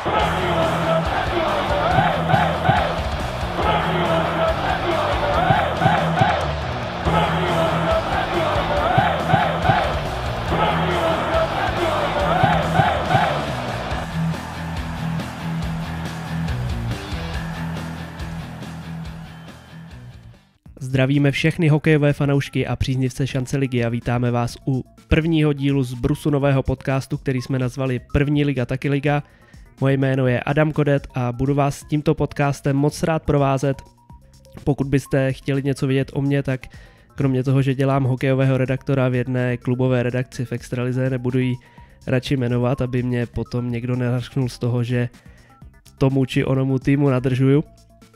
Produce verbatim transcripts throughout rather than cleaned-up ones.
Zdravíme všechny hokejové fanoušky a příznivce šance ligy a vítáme vás u prvního dílu z brusu nového podcastu, který jsme nazvali První liga taky liga. Moje jméno je Adam Kodet a budu vás s tímto podcastem moc rád provázet. Pokud byste chtěli něco vědět o mně, tak kromě toho, že dělám hokejového redaktora v jedné klubové redakci v Extralize, nebudu ji radši jmenovat, aby mě potom někdo nenařknul z toho, že tomu či onomu týmu nadržuju.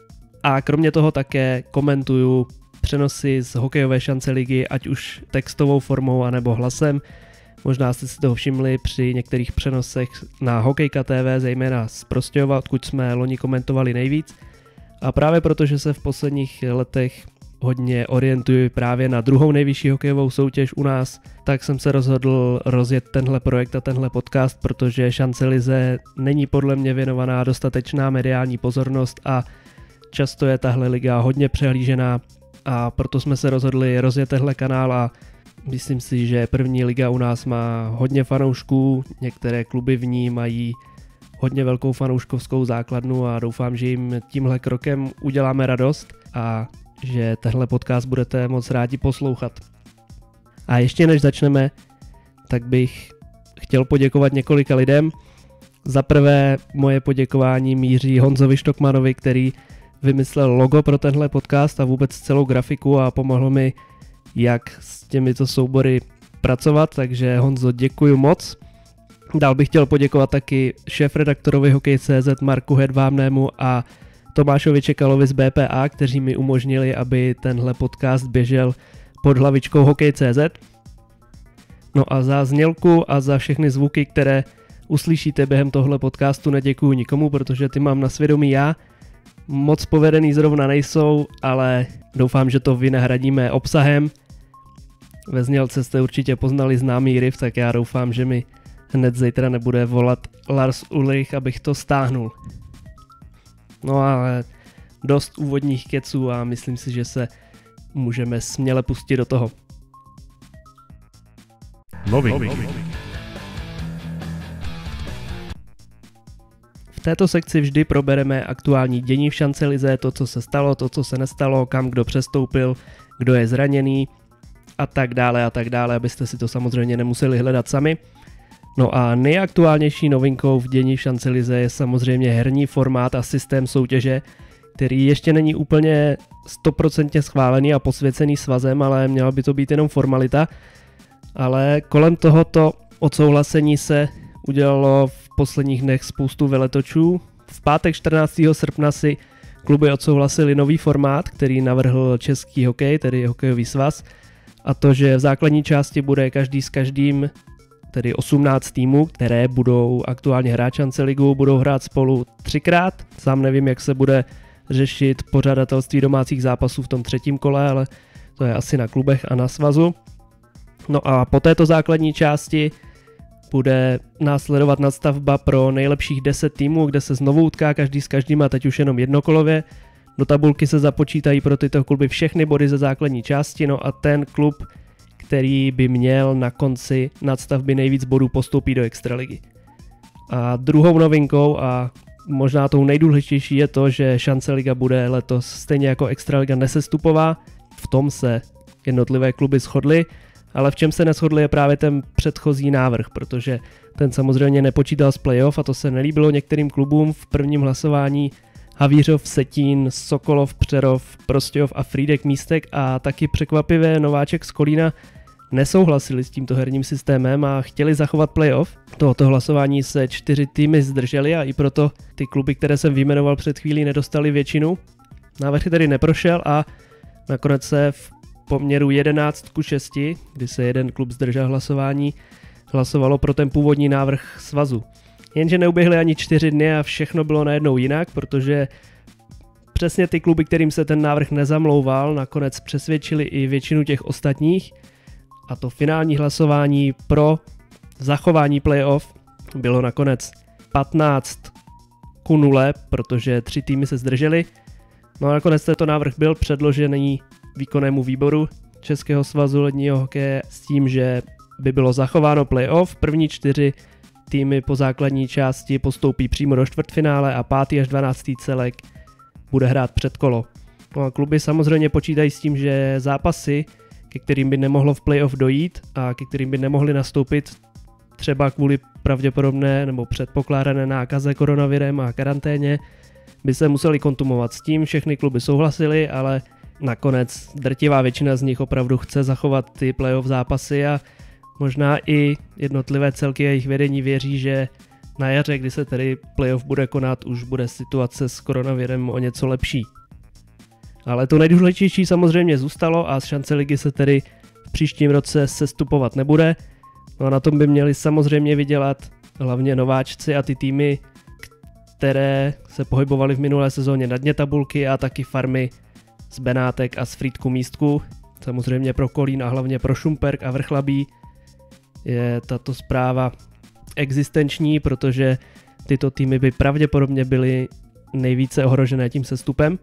A kromě toho také komentuju přenosy z hokejové šance ligy, ať už textovou formou anebo hlasem. Možná jste si toho všimli při některých přenosech na Hokejka T V, zejména z Prostějova, odkud jsme loni komentovali nejvíc. A právě protože se v posledních letech hodně orientuji právě na druhou nejvyšší hokejovou soutěž u nás, tak jsem se rozhodl rozjet tenhle projekt a tenhle podcast, protože šance lize není podle mě věnovaná dostatečná mediální pozornost a často je tahle liga hodně přehlížená a proto jsme se rozhodli rozjet tenhle kanál a myslím si, že první liga u nás má hodně fanoušků, některé kluby v ní mají hodně velkou fanouškovskou základnu a doufám, že jim tímhle krokem uděláme radost a že tenhle podcast budete moc rádi poslouchat. A ještě než začneme, tak bych chtěl poděkovat několika lidem. Za prvé moje poděkování míří Honzovi Štokmanovi, který vymyslel logo pro tenhle podcast a vůbec celou grafiku a pomohl mi, jak s těmito soubory pracovat, takže Honzo, děkuju moc. Dál bych chtěl poděkovat taky šéfredaktorovi Hokej tečka cé zet Marku Hedvábnému a Tomášovi Čekalovi z B P A, kteří mi umožnili, aby tenhle podcast běžel pod hlavičkou Hokej tečka cé zet. No a za znělku a za všechny zvuky, které uslyšíte během tohle podcastu, neděkuju nikomu, protože ty mám na svědomí já. Moc povedený zrovna nejsou, ale doufám, že to vynahradíme obsahem. Ve znělce jste určitě poznali známý riff, tak já doufám, že mi hned zítra nebude volat Lars Ulrich, abych to stáhnul. No ale dost úvodních keců a myslím si, že se můžeme směle pustit do toho. Nový. Nový. V této sekci vždy probereme aktuální dění v šance lize, to, co se stalo, to, co se nestalo, kam kdo přestoupil, kdo je zraněný a tak dále a tak dále, abyste si to samozřejmě nemuseli hledat sami. No a nejaktuálnější novinkou v dění v šance lize je samozřejmě herní formát a systém soutěže, který ještě není úplně stoprocentně schválený a posvěcený svazem, ale měla by to být jenom formalita. Ale kolem tohoto odsouhlasení se udělalo v posledních dnech spoustu veletočů. V pátek čtrnáctého srpna si kluby odsouhlasili nový formát, který navrhl Český hokej, tedy hokejový svaz, a to, že v základní části bude každý s každým, tedy osmnáct týmů, které budou aktuálně hrát šance ligu, budou hrát spolu třikrát. Sám nevím, jak se bude řešit pořadatelství domácích zápasů v tom třetím kole, ale to je asi na klubech a na svazu. No a po této základní části bude následovat nadstavba pro nejlepších deset týmů, kde se znovu utká každý s každým a teď už jenom jednokolově. Do tabulky se započítají pro tyto kluby všechny body ze základní části, no a ten klub, který by měl na konci nadstavby nejvíc bodů, postoupí do extraligy. A druhou novinkou a možná tou nejdůležitější je to, že šance liga bude letos stejně jako extraliga nesestupová. V tom se jednotlivé kluby shodly, ale v čem se neshodli je právě ten předchozí návrh, protože ten samozřejmě nepočítal s playoff a to se nelíbilo některým klubům. V prvním hlasování Havířov, Setín, Sokolov, Přerov, Prostějov a Frýdek Místek a taky překvapivě Nováček z Kolína nesouhlasili s tímto herním systémem a chtěli zachovat playoff. Tohoto hlasování se čtyři týmy zdržely a i proto ty kluby, které jsem vyjmenoval před chvílí, nedostali většinu. Návrh tedy neprošel a nakonec se v poměru jedenáct ku šesti, kdy se jeden klub zdržel hlasování, hlasovalo pro ten původní návrh svazu. Jenže neuběhly ani čtyři dny a všechno bylo najednou jinak, protože přesně ty kluby, kterým se ten návrh nezamlouval, nakonec přesvědčili i většinu těch ostatních a to finální hlasování pro zachování playoff bylo nakonec patnáct ku nule, protože tři týmy se zdržely. No a nakonec tento návrh byl předložený výkonnému výboru Českého svazu ledního hokeje s tím, že by bylo zachováno playoff. První čtyři týmy po základní části postoupí přímo do čtvrtfinále a pátý až dvanáctý celek bude hrát předkolo. No a kluby samozřejmě počítají s tím, že zápasy, ke kterým by nemohlo v playoff dojít a ke kterým by nemohli nastoupit třeba kvůli pravděpodobné nebo předpokládané nákaze koronavirem a karanténě, by se museli kontumovat. S tím všechny kluby souhlasily, ale nakonec drtivá většina z nich opravdu chce zachovat ty playoff zápasy a možná i jednotlivé celky a jejich vedení věří, že na jaře, kdy se tedy playoff bude konat, už bude situace s koronavirem o něco lepší. Ale to nejdůležitější samozřejmě zůstalo a z šance ligy se tedy v příštím roce sestupovat nebude. No a na tom by měli samozřejmě vydělat hlavně nováčci a ty týmy, které se pohybovaly v minulé sezóně na dně tabulky a taky farmy z Benátek a z Frýdku Místku. Samozřejmě pro Kolín a hlavně pro Šumperk a Vrchlabí je tato zpráva existenční, protože tyto týmy by pravděpodobně byly nejvíce ohrožené tím sestupem.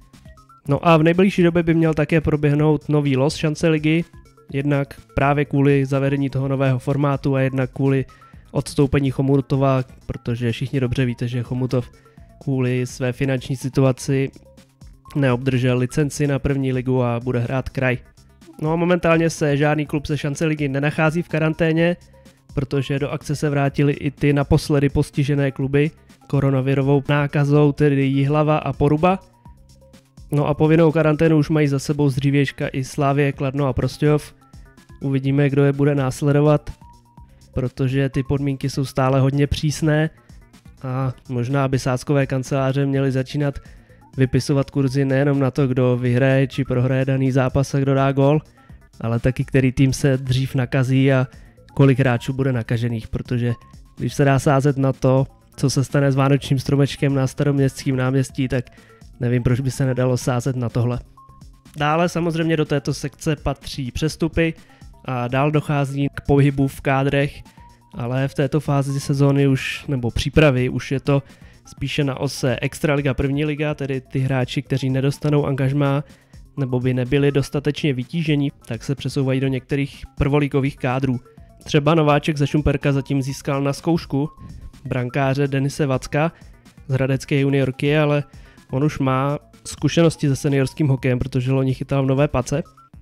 No a v nejbližší době by měl také proběhnout nový los šance ligy, jednak právě kvůli zavedení toho nového formátu a jednak kvůli odstoupení Chomutova, protože všichni dobře víte, že Chomutov kvůli své finanční situaci neobdržel licenci na první ligu a bude hrát kraj. No a momentálně se žádný klub ze šance ligy nenachází v karanténě, protože do akce se vrátily i ty naposledy postižené kluby koronavirovou nákazou, tedy Jihlava a Poruba. No a povinnou karanténu už mají za sebou z dřívějška i Slavie, Kladno a Prostějov. Uvidíme, kdo je bude následovat, protože ty podmínky jsou stále hodně přísné a možná by sázkové kanceláře měly začínat vypisovat kurzy nejenom na to, kdo vyhraje či prohraje daný zápas a kdo dá gól, ale taky který tým se dřív nakazí a kolik hráčů bude nakažených, protože když se dá sázet na to, co se stane s vánočním stromečkem na Staroměstském náměstí, tak nevím, proč by se nedalo sázet na tohle. Dále samozřejmě do této sekce patří přestupy a dál dochází k pohybu v kádrech, ale v této fázi sezóny už, nebo přípravy, už je to spíše na ose Extraliga, první liga, tedy ty hráči, kteří nedostanou angažmá nebo by nebyli dostatečně vytížení, tak se přesouvají do některých prvoligových kádrů. Třeba nováček ze Šumperka zatím získal na zkoušku brankáře Denise Vacka z hradecké juniorky, ale on už má zkušenosti se seniorským hokejem, protože loni chytal v Nové Pace.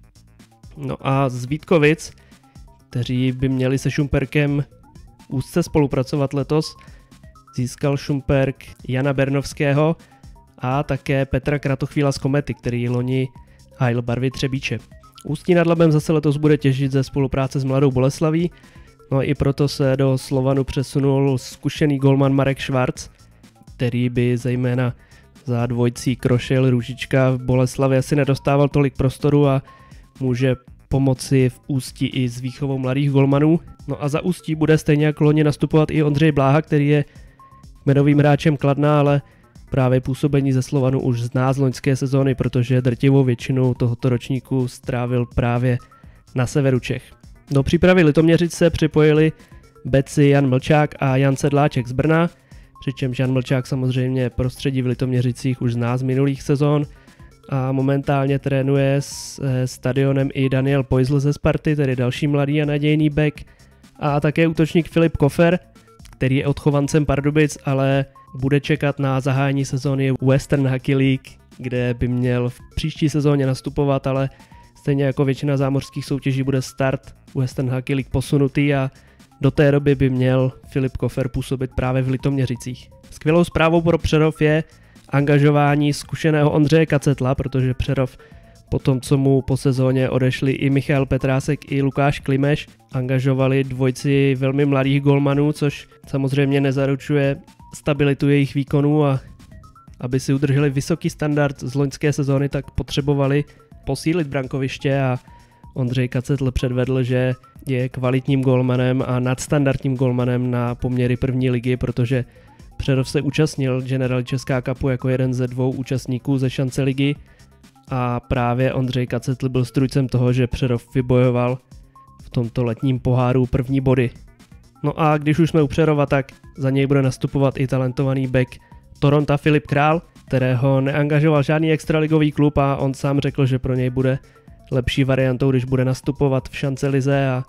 No a z Vítkovic, kteří by měli se Šumperkem úzce spolupracovat letos, získal Šumperk Jana Bernovského a také Petra Kratochvíla z Komety, který loni hájil barvy Třebíče. Ústí nad Labem zase letos bude těžit ze spolupráce s Mladou Boleslaví, no a i proto se do Slovanu přesunul zkušený golman Marek Švarc, který by zejména za dvojcí Krošel Růžička v Boleslavi asi nedostával tolik prostoru a může pomoci v Ústí i s výchovou mladých golmanů. No a za Ústí bude stejně jako loni nastupovat i Ondřej Bláha, který je jmenovým hráčem Kladna, ale právě působení ze Slovanu už zná z loňské sezóny, protože drtivou většinu tohoto ročníku strávil právě na severu Čech. Do přípravy Litoměřic se připojili beci Jan Mlčák a Jan Sedláček z Brna, přičemž Jan Mlčák samozřejmě prostředí v Litoměřicích už zná z minulých sezón a momentálně trénuje s stadionem i Daniel Poizl ze Sparty, tedy další mladý a nadějný back, a také útočník Filip Kofer, který je odchovancem Pardubic, ale bude čekat na zahájení sezóny Western Hockey League, kde by měl v příští sezóně nastupovat, ale stejně jako většina zámořských soutěží bude start Western Hockey League posunutý a do té doby by měl Filip Kofer působit právě v Litoměřicích. Skvělou zprávou pro Přerov je angažování zkušeného Ondřeje Kacetla, protože Přerov po tom, co mu po sezóně odešli i Michal Petrásek i Lukáš Klimeš, angažovali dvojci velmi mladých golmanů, což samozřejmě nezaručuje stabilitu jejich výkonů a aby si udrželi vysoký standard z loňské sezóny, tak potřebovali posílit brankoviště a Ondřej Kacetl předvedl, že je kvalitním golmanem a nadstandardním golmanem na poměry první ligy, protože Přerov se účastnil General Česká Cupu jako jeden ze dvou účastníků ze šance ligy a právě Ondřej Kacetl byl strůjcem toho, že Přerov vybojoval v tomto letním poháru první body. No a když už jsme u Přerova, tak za něj bude nastupovat i talentovaný back Toronto Filip Král, kterého neangažoval žádný extraligový klub a on sám řekl, že pro něj bude lepší variantou, když bude nastupovat v šance lize a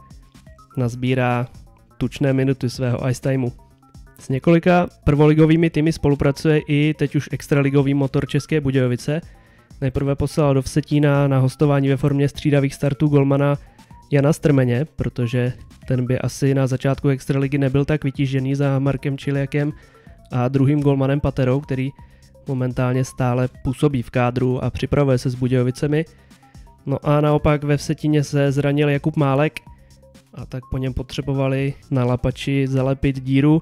nazbírá tučné minuty svého ice timeu. S několika prvoligovými týmy spolupracuje i teď už extraligový Motor České Budějovice. Nejprve poslal do Vsetína na hostování ve formě střídavých startů golmana Jana Strmeně, protože ten by asi na začátku extraligy nebyl tak vytížený za Markem Čiliakem a druhým golmanem Paterou, který momentálně stále působí v kádru a připravuje se s Budějovicemi. No a naopak ve Vsetíně se zranil Jakub Málek a tak po něm potřebovali na lapači zalepit díru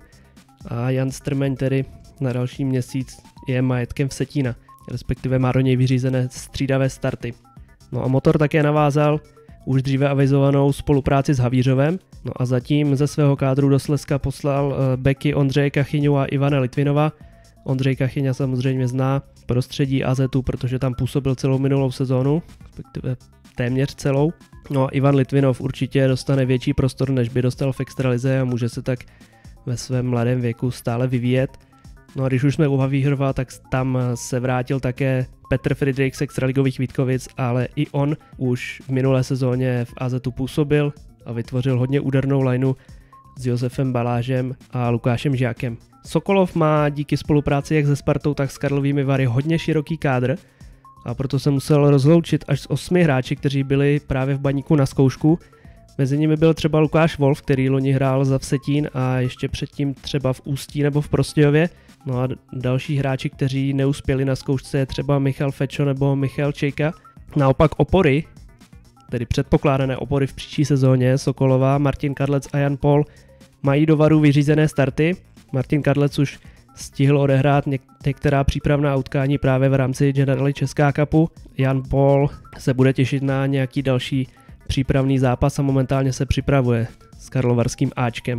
a Jan Strmeň tedy na další měsíc je majetkem Vsetína, respektive má do něj vyřízené střídavé starty. No a Motor také navázal už dříve avizovanou spolupráci s Havířovem, no a zatím ze svého kádru do Slezska poslal beky Ondřeje Kachyňu a Ivana Litvinova. Ondřej Kachyňa samozřejmě zná prostředí á zetu, protože tam působil celou minulou sezónu, respektive téměř celou. No a Ivan Litvinov určitě dostane větší prostor, než by dostal v extralize a může se tak ve svém mladém věku stále vyvíjet. No a když už jsme u Havířova, tak tam se vrátil také Petr Friedrich z extraligových Vítkovic, ale i on už v minulé sezóně v á zetu působil a vytvořil hodně údernou lineu s Josefem Balážem a Lukášem Žákem. Sokolov má díky spolupráci jak se Spartou, tak s Karlovými Vary hodně široký kádr a proto se musel rozloučit až s osmi hráči, kteří byli právě v Baníku na zkoušku. Mezi nimi byl třeba Lukáš Wolf, který loni hrál za Vsetín a ještě předtím třeba v Ústí nebo v Prostějově. No a další hráči, kteří neuspěli na zkoušce, je třeba Michal Fečo nebo Michal Čejka. Naopak opory, tedy předpokládané opory v příští sezóně, Sokolova, Martin Kadlec a Jan Pol, mají do Varu vyřízené starty. Martin Kadlec už stihl odehrát něk- některá přípravná utkání právě v rámci Generali Česká Cupu. Jan Pol se bude těšit na nějaký další přípravný zápas a momentálně se připravuje s karlovarským Ačkem.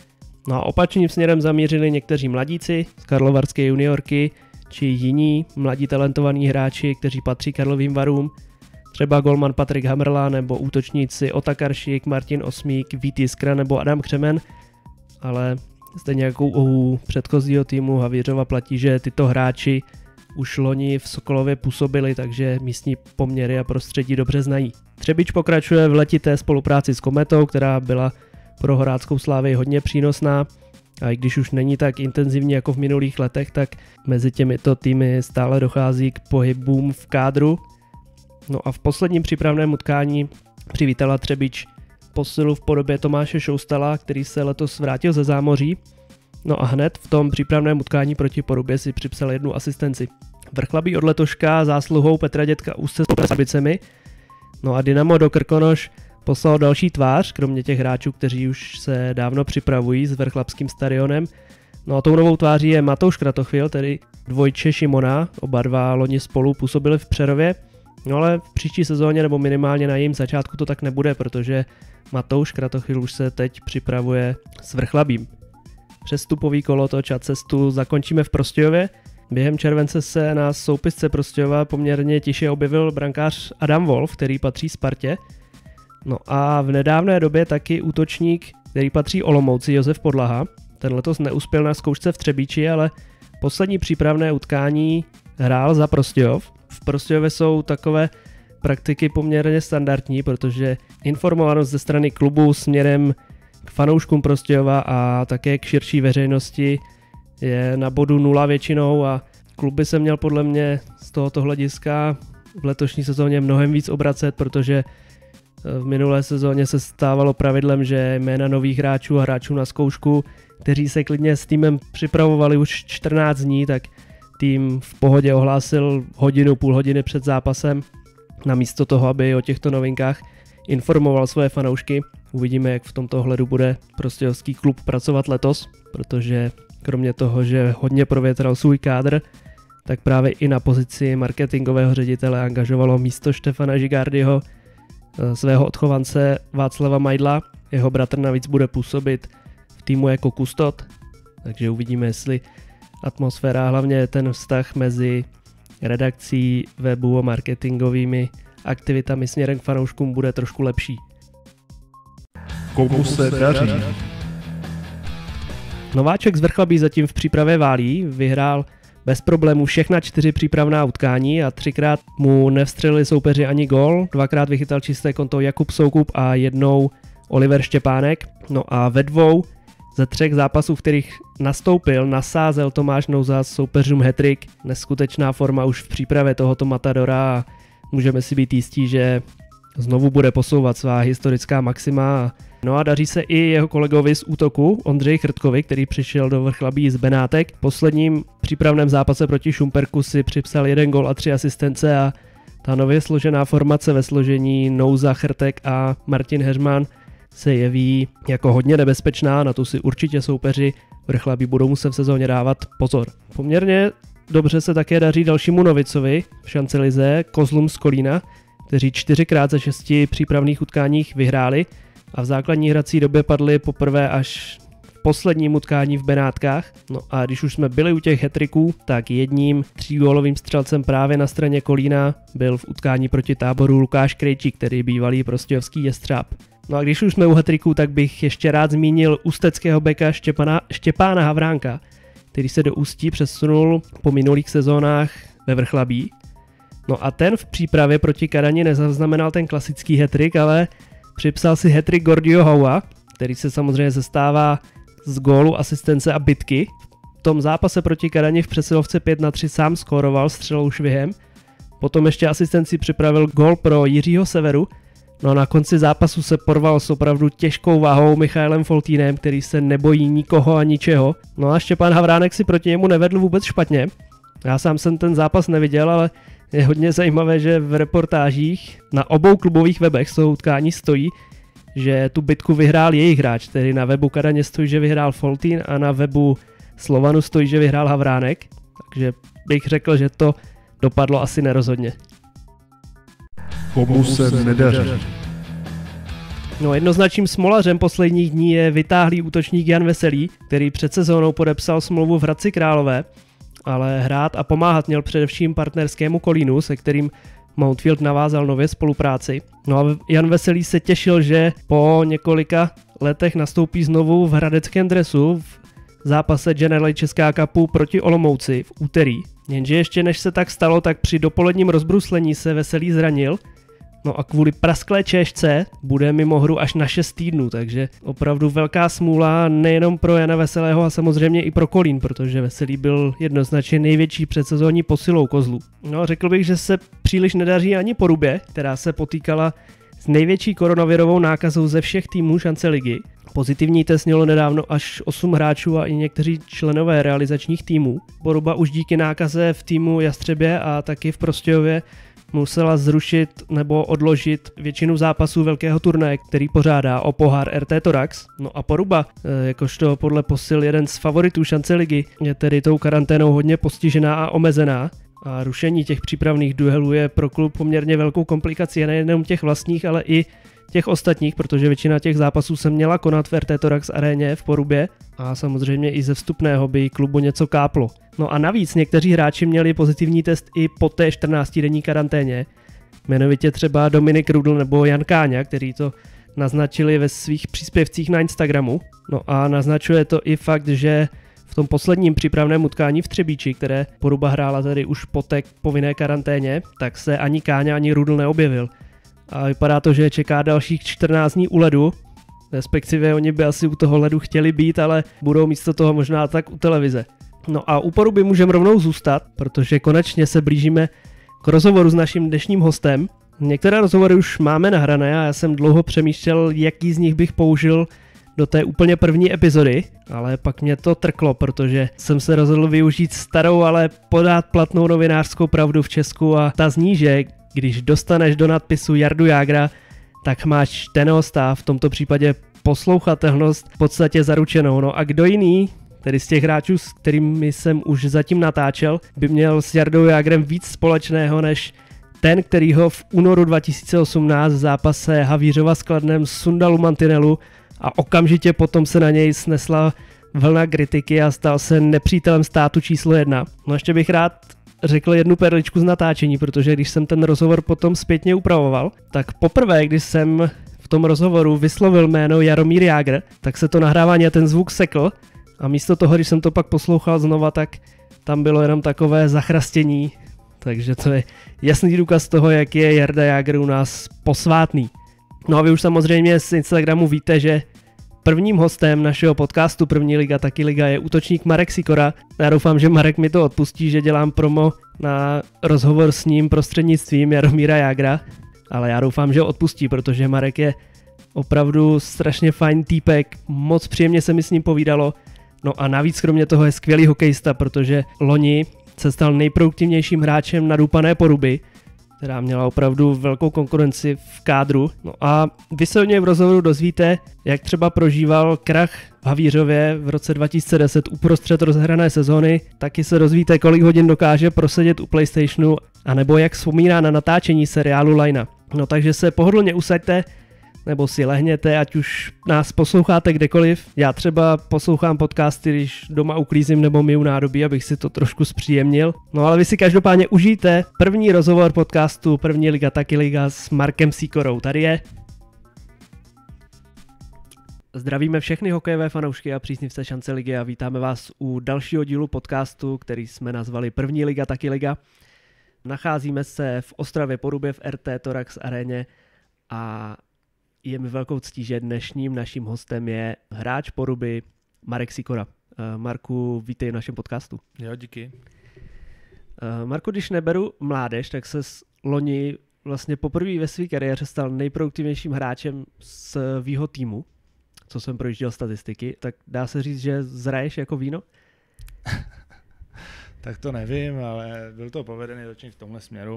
No a opačným směrem zamířili někteří mladíci z karlovarské juniorky či jiní mladí talentovaní hráči, kteří patří Karlovým Varům, třeba golman Patrik Hamrla nebo útočníci Ota Karšík, Martin Osmík, Vít Jiskra nebo Adam Křemen, ale stejně jako u předchozího týmu Havířova platí, že tyto hráči už loni v Sokolově působili, takže místní poměry a prostředí dobře znají. Třebič pokračuje v letité spolupráci s Kometou, která byla pro Horáckou Slávii hodně přínosná a i když už není tak intenzivní jako v minulých letech, tak mezi těmito týmy stále dochází k pohybům v kádru. No a v posledním přípravném utkání přivítala Třebič posilu v podobě Tomáše Šoustala, který se letos vrátil ze zámoří. No a hned v tom přípravném utkání proti Porubě si připsal jednu asistenci. Vrchlabí od letoška zásluhou Petra Dětka úzce s Orbicemi. No a Dynamo do Krkonoš poslal další tvář, kromě těch hráčů, kteří už se dávno připravují s Vrchlabským stadionem. No a tou novou tváří je Matouš Kratochvil, tedy dvojče Šimona, oba dva loni spolu působili v Přerově. No ale v příští sezóně nebo minimálně na jejím začátku to tak nebude, protože Matouš Kratochvil už se teď připravuje s Vrchlabím. Přestupový kolotoč a cestu zakončíme v Prostějově. Během července se na soupisce Prostějova poměrně tiše objevil brankář Adam Wolf, který patří Spartě. No a v nedávné době taky útočník, který patří Olomouci, Josef Podlaha. Ten letos neuspěl na zkoušce v Třebíči, ale poslední přípravné utkání hrál za Prostějov. V Prostějově jsou takové praktiky poměrně standardní, protože informovanost ze strany klubu směrem k fanouškům Prostějova a také k širší veřejnosti je na bodu nula většinou a klub by se měl podle mě z tohoto hlediska v letošní sezóně mnohem víc obracet, protože v minulé sezóně se stávalo pravidlem, že jména nových hráčů a hráčů na zkoušku, kteří se klidně s týmem připravovali už čtrnáct dní, tak tým v pohodě ohlásil hodinu, půl hodiny před zápasem, namísto toho, aby o těchto novinkách informoval svoje fanoušky. Uvidíme, jak v tomto ohledu bude prostějovský klub pracovat letos, protože kromě toho, že hodně provětral svůj kádr, tak právě i na pozici marketingového ředitele angažovalo místo Štefana Žigardyho svého odchovance Václava Majdla. Jeho bratr navíc bude působit v týmu jako kustot, takže uvidíme, jestli atmosféra, hlavně ten vztah mezi redakcí webu a marketingovými aktivitami směrem k fanouškům bude trošku lepší. Komu se daří? Nováček z Vrchlabí zatím v přípravě válí, vyhrál bez problémů všechna čtyři přípravná utkání a třikrát mu nevstřelili soupeři ani gól, dvakrát vychytal čisté konto Jakub Soukup a jednou Oliver Štěpánek. No a ve dvou ze třech zápasů, v kterých nastoupil, nasázel Tomáš Nouza soupeřům hat-trick. Neskutečná forma už v přípravě tohoto matadora a můžeme si být jistí, že znovu bude posouvat svá historická maxima. No a daří se i jeho kolegovi z útoku, Ondřeji Chrtkovi, který přišel do Vrchlabí z Benátek. V posledním přípravném zápase proti Šumperku si připsal jeden gól a tři asistence a ta nově složená formace ve složení Nouza, Chrtek a Martin Heřman se jeví jako hodně nebezpečná, na tu si určitě soupeři Vrchlabí budou muset v sezóně dávat pozor. Poměrně dobře se také daří dalšímu novicovi v šancelize, Kozlům z Kolína, kteří čtyřikrát ze šesti přípravných utkáních vyhráli a v základní hrací době padli poprvé až v posledním utkání v Benátkách. No a když už jsme byli u těch hat-tricků, tak jedním třígólovým střelcem právě na straně Kolína byl v utkání proti Táboru Lukáš Krejčík, který bývalý prostějovský jestřáb. No a když už jsme u hat-tricků, tak bych ještě rád zmínil ústeckého beka Štěpana, Štěpána Havránka, který se do Ústí přesunul po minulých sezónách ve Vrchlabí. No a ten v přípravě proti Kadani nezaznamenal ten klasický hat-trick, ale připsal si hat-trick Gordio Houa, který se samozřejmě sestává z gólu, asistence a bitky. V tom zápase proti Kadani v přesilovce pět na tři sám skóroval střelou švihem. Potom ještě asistenci připravil gól pro Jiřího Severu. No a na konci zápasu se porval s opravdu těžkou váhou Michailem Foltínem, který se nebojí nikoho a ničeho. No a Štěpán Havránek si proti němu nevedl vůbec špatně. Já sám jsem ten zápas neviděl, ale je hodně zajímavé, že v reportážích na obou klubových webech z toho utkání stojí, že tu bitku vyhrál jejich hráč, tedy na webu Kadaně stojí, že vyhrál Foltín a na webu Slovanu stojí, že vyhrál Havránek, takže bych řekl, že to dopadlo asi nerozhodně. Komu se nedaří. No jednoznačným smolařem posledních dní je vytáhlý útočník Jan Veselý, který před sezónou podepsal smlouvu v Hradci Králové, ale hrát a pomáhat měl především partnerskému Kolínu, se kterým Mountfield navázal nově spolupráci. No a Jan Veselý se těšil, že po několika letech nastoupí znovu v hradeckém dresu v zápase General Česká Cupu proti Olomouci v úterý. Jenže ještě než se tak stalo, tak při dopoledním rozbruslení se Veselý zranil. No a kvůli prasklé češce bude mimo hru až na šest týdnů, takže opravdu velká smůla nejenom pro Jana Veselého a samozřejmě i pro Kolín, protože Veselý byl jednoznačně největší předsezónní posilou Kozlů. No řekl bych, že se příliš nedaří ani Porubě, která se potýkala s největší koronavirovou nákazou ze všech týmů šance ligy. Pozitivní test mělo nedávno až osm hráčů a i někteří členové realizačních týmů. Poruba už díky nákaze v týmu Jastřebě a taky v Prostějově musela zrušit nebo odložit většinu zápasů velkého turnaje, který pořádá o pohár R T Torax. No a Poruba, jakožto podle posil jeden z favoritů šance ligy, je tedy tou karanténou hodně postižená a omezená. A rušení těch přípravných duelů je pro klub poměrně velkou komplikací, nejenom těch vlastních, ale i těch ostatních, protože většina těch zápasů se měla konat v R T Torax aréně v Porubě a samozřejmě i ze vstupného by klubu něco káplo. No a navíc někteří hráči měli pozitivní test i po té čtrnáctidenní karanténě, jmenovitě třeba Dominik Rudl nebo Jan Káňa, který to naznačili ve svých příspěvcích na Instagramu. No a naznačuje to i fakt, že v tom posledním přípravném utkání v Třebíči, které Poruba hrála tady už po té povinné karanténě, tak se ani Káňa, ani Rudl neobjevil. A vypadá to, že čeká dalších čtrnáct dní u ledu, respektive oni by asi u toho ledu chtěli být, ale budou místo toho možná tak u televize. No a u Poruby můžeme rovnou zůstat, protože konečně se blížíme k rozhovoru s naším dnešním hostem. Některé rozhovory už máme nahrané a já jsem dlouho přemýšlel, jaký z nich bych použil do té úplně první epizody, ale pak mě to trklo, protože jsem se rozhodl využít starou, ale pořád platnou novinářskou pravdu v Česku a ta zní, že když dostaneš do nadpisu Jardu Jágra, tak máš čtenost a v tomto případě poslouchatelnost v podstatě zaručenou. No a kdo jiný, tedy z těch hráčů, s kterými jsem už zatím natáčel, by měl s Jardou Jágrem víc společného než ten, který ho v únoru dva tisíce osmnáct v zápase Havířova s Kladnem sundal u mantinelu a okamžitě potom se na něj snesla vlna kritiky a stal se nepřítelem státu číslo jedna. No ještě bych rád řekl jednu perličku z natáčení, protože když jsem ten rozhovor potom zpětně upravoval, tak poprvé, když jsem v tom rozhovoru vyslovil jméno Jaromír Jágr, tak se to nahrávání a ten zvuk sekl A místo toho, když jsem to pak poslouchal znova, tak tam bylo jenom takové zachrastění. Takže to je jasný důkaz toho, jak je Jarda Jágr u nás posvátný. No a vy už samozřejmě z Instagramu víte, že prvním hostem našeho podcastu První liga taky liga je útočník Marek Sikora. Já doufám, že Marek mi to odpustí, že dělám promo na rozhovor s ním prostřednictvím Jaromíra Jágra. Ale já doufám, že odpustí, protože Marek je opravdu strašně fajn týpek, moc příjemně se mi s ním povídalo. No a navíc kromě toho je skvělý hokejista, protože loni se stal nejproduktivnějším hráčem na Dupané Poruby, která měla opravdu velkou konkurenci v kádru. No a vy se o něj v rozhovoru dozvíte, jak třeba prožíval krach v Havířově v roce dva tisíce deset uprostřed rozhrané sezóny, taky se dozvíte, kolik hodin dokáže prosedět u PlayStationu, anebo jak vzpomíná na natáčení seriálu Lajna. No takže se pohodlně usaďte, nebo si lehněte, ať už nás posloucháte kdekoliv. Já třeba poslouchám podcasty, když doma uklízím nebo myju nádobí, abych si to trošku zpříjemnil. No ale vy si každopádně užijte první rozhovor podcastu První liga taky liga s Markem Sikorou. Tady je. Zdravíme všechny hokejové fanoušky a příznivce šance ligy a vítáme vás u dalšího dílu podcastu, který jsme nazvali První liga taky liga. Nacházíme se v Ostravě Porubě v R T Torax aréně a je mi velkou ctí, že dnešním naším hostem je hráč Poruby Marek Sikora. Marku, vítej v našem podcastu. Jo, díky. Marku, když neberu mládež, tak se loni vlastně poprvé ve své kariéře stal nejproduktivnějším hráčem svýho týmu, co jsem projížděl statistiky. Tak dá se říct, že zraješ jako víno? Tak to nevím, ale byl to povedený ročník v tomhle směru.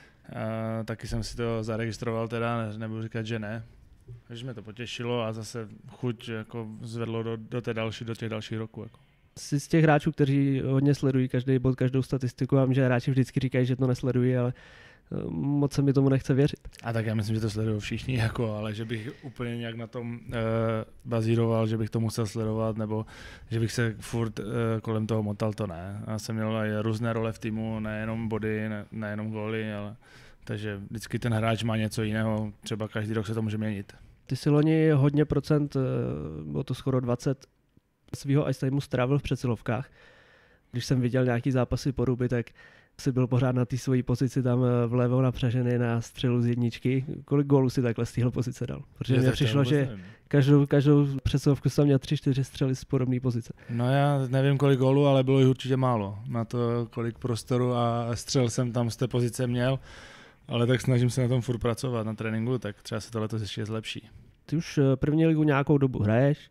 Uh, taky jsem si to zaregistroval, teda ne, nebudu říkat, že ne. Takže mě to potěšilo a zase chuť jako zvedlo do, do, té další, do těch dalších roků. Jako. Jsi z těch hráčů, kteří hodně sledují každý bod, každou statistiku, a vím, že hráči vždycky říkají, že to nesledují, ale moc se mi tomu nechce věřit. A tak já myslím, že to sledují všichni, jako, ale že bych úplně nějak na tom uh, bazíroval, že bych to musel sledovat, nebo že bych se furt uh, kolem toho motal, to ne. Já jsem měl aj různé role v týmu, nejenom body, ne, nejenom góly, ale takže vždycky ten hráč má něco jiného, třeba každý rok se to může měnit. Ty si loni hodně procent, bylo to skoro dvacet, svýho ice timeu strávil v přesilovkách. Když jsem viděl nějaký zápasy Poruby, tak si byl pořád na té svojí pozici tam vlevo napřažený na střelu z jedničky. Kolik gólů si takhle z téhle pozice dal? Protože mně přišlo, že každou, každou přesilovku jsem měl tři, čtyři střely z podobné pozice. No já nevím kolik gólů, ale bylo jich určitě málo. Na to, kolik prostoru a střel jsem tam z té pozice měl. Ale tak snažím se na tom furt pracovat na tréninku, tak třeba se to letos ještě zlepší. Ty už první ligu nějakou dobu hraješ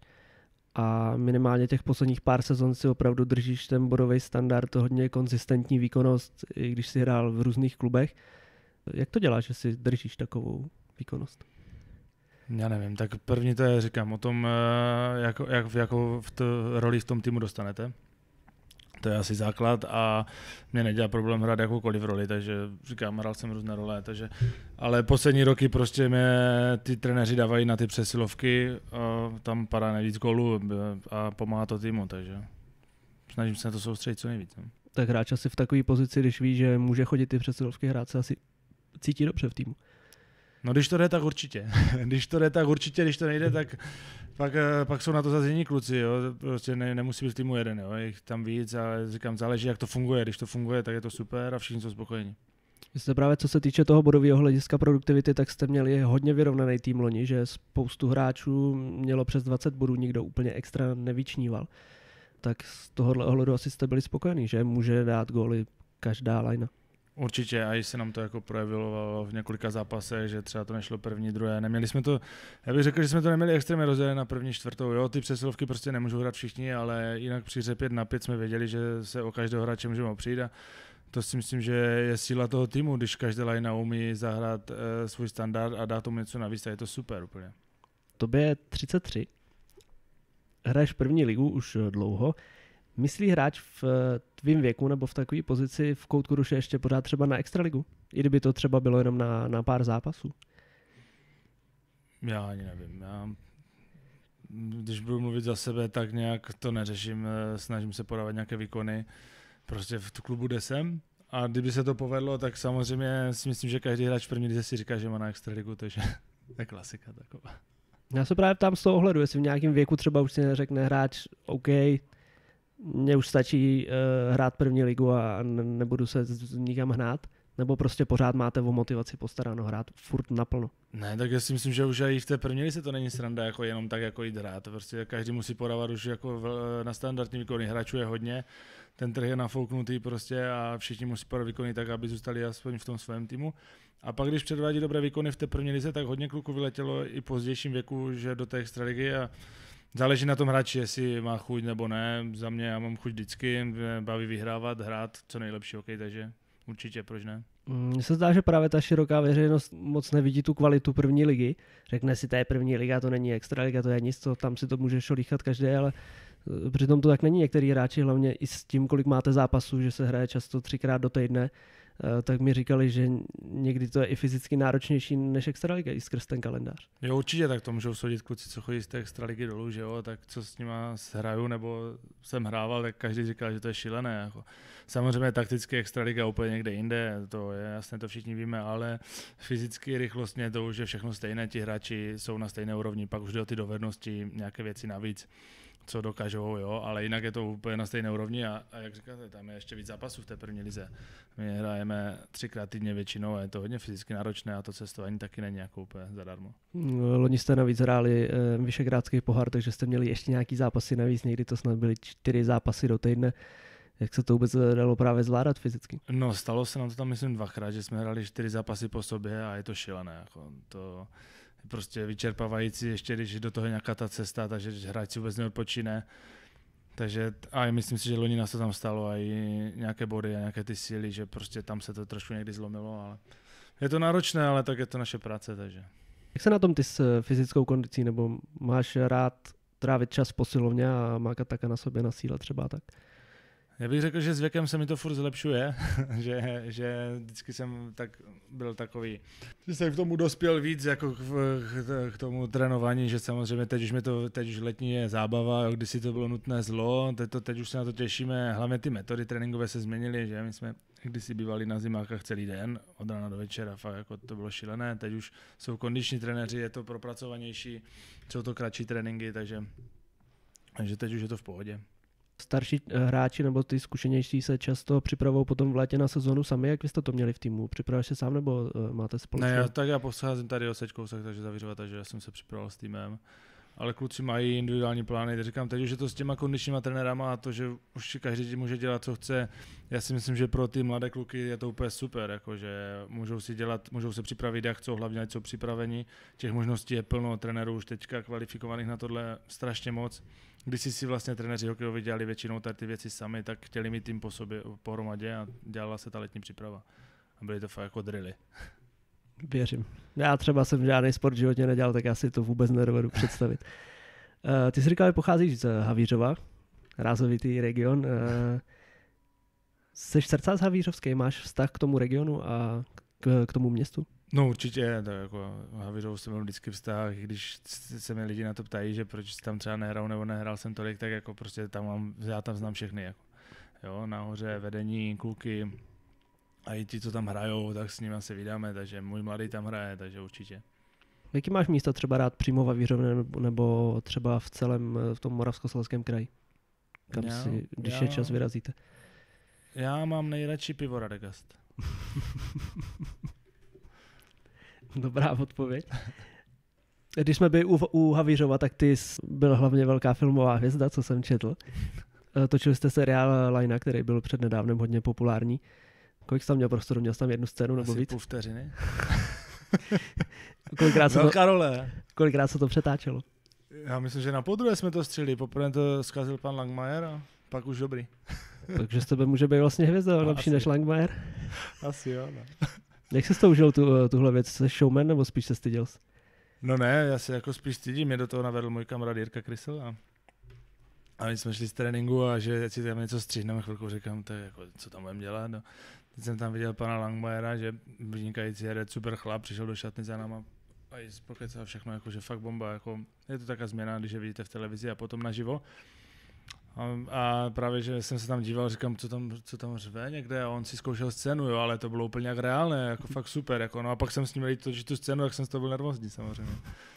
a minimálně těch posledních pár sezon si opravdu držíš ten bodový standard, hodně konzistentní výkonnost, i když jsi hrál v různých klubech. Jak to děláš, že si držíš takovou výkonnost? Já nevím, tak první to je, říkám, o tom, jak, jak, jakou v to, roli v tom týmu dostanete. To je asi základ a mě nedělá problém hrát jakoukoliv roli, takže říkám, hrál jsem různé role, takže, ale poslední roky prostě mě ty trenéři dávají na ty přesilovky, tam padá nejvíc gólů a pomáhá to týmu, takže snažím se na to soustředit co nejvíc. Tak hráč asi v takové pozici, když ví, že může chodit ty přesilovky, hrát se asi cítí dobře v týmu. No když to jde, tak určitě. Když to jde, tak určitě, když to nejde, tak pak, pak jsou na to zase jiní kluci, jo. Prostě ne, nemusí být v týmu jeden, jo. Je jich tam víc, ale říkám, záleží, jak to funguje. Když to funguje, tak je to super a všichni jsou spokojení. Vy jste právě, co se týče toho bodového hlediska produktivity, tak jste měli hodně vyrovnaný tým loni, že spoustu hráčů mělo přes dvacet bodů, nikdo úplně extra nevyčníval. Tak z tohohle ohledu asi jste byli spokojení, že může dát góly každá lajna. Určitě, a i se nám to jako projevilo v několika zápasech, že třeba to nešlo první, druhé. Neměli jsme to, já bych řekl, že jsme to neměli extrémně rozdělené na první, čtvrtou. Jo, ty přesilovky prostě nemůžou hrát všichni, ale jinak při hře pět na pět jsme věděli, že se o každého hráče můžeme opřít. A to si myslím, že je síla toho týmu, když každá lajna umí zahrát uh, svůj standard a dá tomu něco navíc, a je to super úplně. Tobě je třicet tři, hraješ první ligu už dlouho. Myslí hráč v tvým věku nebo v takové pozici v koutku duše ještě pořád třeba na extraligu? I kdyby to třeba bylo jenom na, na pár zápasů? Já ani nevím. Já, když budu mluvit za sebe, tak nějak to neřeším. Snažím se podávat nějaké výkony. Prostě v tu klubu jde sem. A kdyby se to povedlo, tak samozřejmě si myslím, že každý hráč v první lize si říká, že má na extraligu, takže to je klasika taková. Já se právě ptám z toho ohledu, jestli v nějakém věku třeba už si neřekne hráč, OK, mně už stačí uh, hrát první ligu a nebudu se nikam hnát? Nebo prostě pořád máte o motivaci postaráno hrát furt naplno? Ne, tak já si myslím, že už i v té první lize to není sranda, jako jenom tak jako jít hrát. Prostě každý musí podávat už jako na standardní výkony. Hráčů je hodně, ten trh je nafouknutý prostě a všichni musí podat výkony tak, aby zůstali aspoň v tom svém týmu. A pak, když předvádí dobré výkony v té první lize, tak hodně kluků vyletělo i v pozdějším věku, že do té extraligy a záleží na tom hráči, jestli má chuť nebo ne. Za mě já mám chuť vždycky, baví vyhrávat, hrát co nejlepší hokej, takže určitě, proč ne? Mně se zdá, že právě ta široká veřejnost moc nevidí tu kvalitu první ligy. Řekne si, to je první liga, to není extraliga, to je nic, to, tam si to může šolíchat každý, ale přitom to tak není. Některý hráči, hlavně i s tím, kolik máte zápasů, že se hraje často třikrát do týdne, tak mi říkali, že někdy to je i fyzicky náročnější než extraliga i skrz ten kalendář. Jo, určitě, tak to můžou soudit kluci, co chodí z té extraligy dolů, že jo, tak co s nima hraju, nebo jsem hrával, tak každý říkal, že to je šílené. Jako. Samozřejmě takticky extraliga úplně někde jinde, to je jasné, to všichni víme, ale fyzicky, rychlostně to už je všechno stejné, ti hráči jsou na stejné úrovni, pak už jde o ty dovednosti, nějaké věci navíc, co dokážou, jo, ale jinak je to úplně na stejné úrovni a, a jak říkáte, tam je ještě víc zápasů v té první lize. My hrajeme třikrát týdně většinou a je to hodně fyzicky náročné a to cestování taky není jako úplně zadarmo. Loni jste navíc hráli e, Vyšegrádský pohár, takže jste měli ještě nějaký zápasy navíc, někdy to snad byly čtyři zápasy do týdne. Jak se to vůbec dalo právě zvládat fyzicky? No, stalo se nám to tam myslím dvakrát, že jsme hráli čtyři zápasy po sobě a je to šílené. Jako to prostě vyčerpávající, ještě když do toho nějaká ta cesta, takže hráč si vůbec neodpočíne. Takže a myslím si, že loni nás to tam stalo a i nějaké body a nějaké ty síly, že prostě tam se to trošku někdy zlomilo, ale je to náročné, ale tak je to naše práce, takže. Jak se na tom ty s fyzickou kondicí, nebo máš rád trávit čas v posilovně a mákat také na sobě na síle třeba tak? Já bych řekl, že s věkem se mi to furt zlepšuje, že, že vždycky jsem tak byl takový, že jsem k tomu dospěl víc jako k, k, k tomu trénování, že samozřejmě teď už, mi to, teď už letní je zábava, když si to bylo nutné zlo, teď, to, teď už se na to těšíme, hlavně ty metody tréninkové se změnily, že my jsme kdysi bývali na zimákách celý den, od rána do večera, fakt jako to bylo šílené, teď už jsou kondiční trenéři, je to propracovanější, jsou to kratší tréninky, takže, takže teď už je to v pohodě. Starší hráči nebo ty zkušenější se často připravují potom v létě na sezónu sami, jak vy jste to měli v týmu? Připravuješ se sám nebo uh, máte společně? Ne, já, tak já pocházím tady od Sečkousek, takže zavířovat, takže já jsem se připravoval s týmem. Ale kluci mají individuální plány, teď říkám, teď už je to s těma kondičníma trenérama a to, že už každý může dělat, co chce. Já si myslím, že pro ty mladé kluky je to úplně super, jakože můžou si dělat, můžou se připravit, jak chcou, hlavně ať jsou připraveni. Těch možností je plno, trenérů už teďka kvalifikovaných na tohle strašně moc. Když si vlastně trenéři hokejovi dělali většinou tady ty věci sami, tak chtěli mít tým po sobě pohromadě a dělala se ta letní příprava. A byly to fakt jako drily. Věřím. Já třeba jsem žádný sport v životě nedělal, tak já si to vůbec nedovedu představit. Uh, ty jsi říkal, že pocházíš z Havířova, rázovitý region. Uh, Seš srdca z Havířovské, máš vztah k tomu regionu a k, k tomu městu? No určitě, tak jako Havířov jsem měl vždycky vztah, když se mě lidi na to ptají, že proč tam třeba nehrál nebo nehrál jsem tolik, tak jako prostě tam mám, já tam znám všechny. Jako. Jo, nahoře vedení, kluky a i ti, co tam hrajou, tak s nimi se vydáme, takže můj mladý tam hraje, takže určitě. Jaký máš místo třeba rád přímo v Havířově nebo, nebo třeba v celém v tom Moravskoslezském kraji? Kam já, si, když já, je čas, vyrazíte? Já mám nejradši pivo Radegast. Dobrá odpověď. Když jsme byli u, u Havířova, tak ty jsi byl hlavně velká filmová hvězda, co jsem četl. Točili jste seriál Lajna, který byl přednedávnem hodně populární. Kolik jsi tam měl prostoru? Měl jsi tam jednu scénu nebo Asi víc? Půl vteřiny. kolikrát, se to, role. kolikrát se to přetáčelo? Já myslím, že na podruhé jsme to střelili. Poprvé to zkazil pan Langmajer a pak už dobrý. Takže z tebe může být vlastně hvězda, no, lepší asi než Langmajer. Asi jo, no. Jak jsi to užil, tu, tuhle věc? Jsi showman nebo spíš se styděl jsi? No ne, já se jako spíš stydím, mě do toho navedl můj kamarád Jirka Krysl a, a my jsme šli z tréninku a že si tam něco stříhneme, chvilku říkám, tak jako, co tam budeme dělat. No. Teď jsem tam viděl pana Langmajera, že vynikající herec, super chlap, přišel do šatny za náma a jí spokecal všechno, jako, že fakt bomba. Jako, je to taková změna, když je vidíte v televizi a potom naživo. A, a právě, že jsem se tam díval, říkám, co tam, co tam řve někde a on si zkoušel scénu, jo, ale to bylo úplně jak reálné, jako fakt super. Jako, no a pak jsem s ním jít točit tu scénu, tak jsem z toho byl nervózní samozřejmě.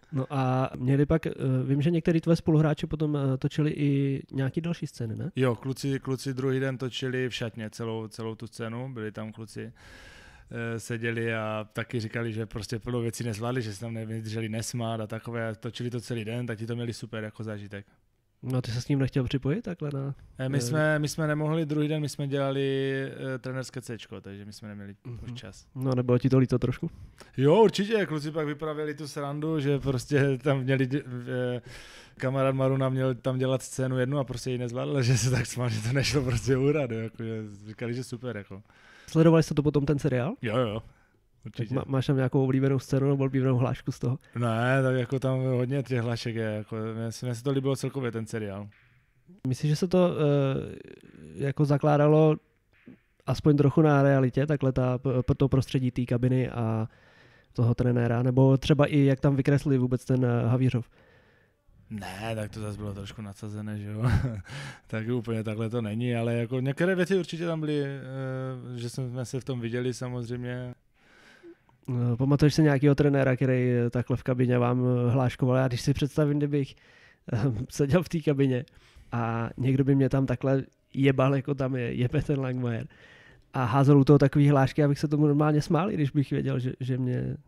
No a měli pak, vím, že některý tvoje spoluhráči potom točili i nějaký další scény, ne? Jo, kluci, kluci druhý den točili v šatně celou, celou tu scénu, byli tam kluci, seděli a taky říkali, že prostě plnou věcí nezvládli, že se tam nevydrželi nesmát a takové, točili to celý den, tak ti to měli super jako zážitek. No ty se s ním nechtěl připojit takhle na... My jsme, my jsme nemohli, druhý den my jsme dělali uh, trenérské céčko, takže my jsme neměli mm-hmm. už čas. No nebylo ti to líto trošku? Jo, určitě, kluci pak vypravili tu srandu, že prostě tam měli, uh, kamarád Maruna měl tam dělat scénu jednu a prostě ji nezvládl, že se tak smál, že to nešlo prostě úrad, jako, že říkali, že super. Jako. Sledovali jste to potom ten seriál? Jo, jo. Určitě. Má, máš tam nějakou oblíbenou scénu nebo oblíbenou hlášku z toho? Ne, tak jako tam hodně těch hlášek je, jako, mně se to líbilo celkově ten seriál. Myslíš, že se to uh, jako zakládalo aspoň trochu na realitě, takhle ta, to prostředí té kabiny a toho trenéra, nebo třeba i jak tam vykreslili vůbec ten uh, Havířov? Ne, tak to zase bylo trošku nadsazené, že jo. Tak úplně takhle to není, ale jako některé věci určitě tam byly, uh, že jsme se v tom viděli samozřejmě. Pamatuješ si nějakého trenéra, který takhle v kabině vám hláškoval? Já když si představím, kdybych seděl v té kabině a někdo by mě tam takhle jebal, jako tam je, jebe ten Langmajer a házel u toho takový hlášky, abych se tomu normálně smál, i když bych věděl, že, že mě...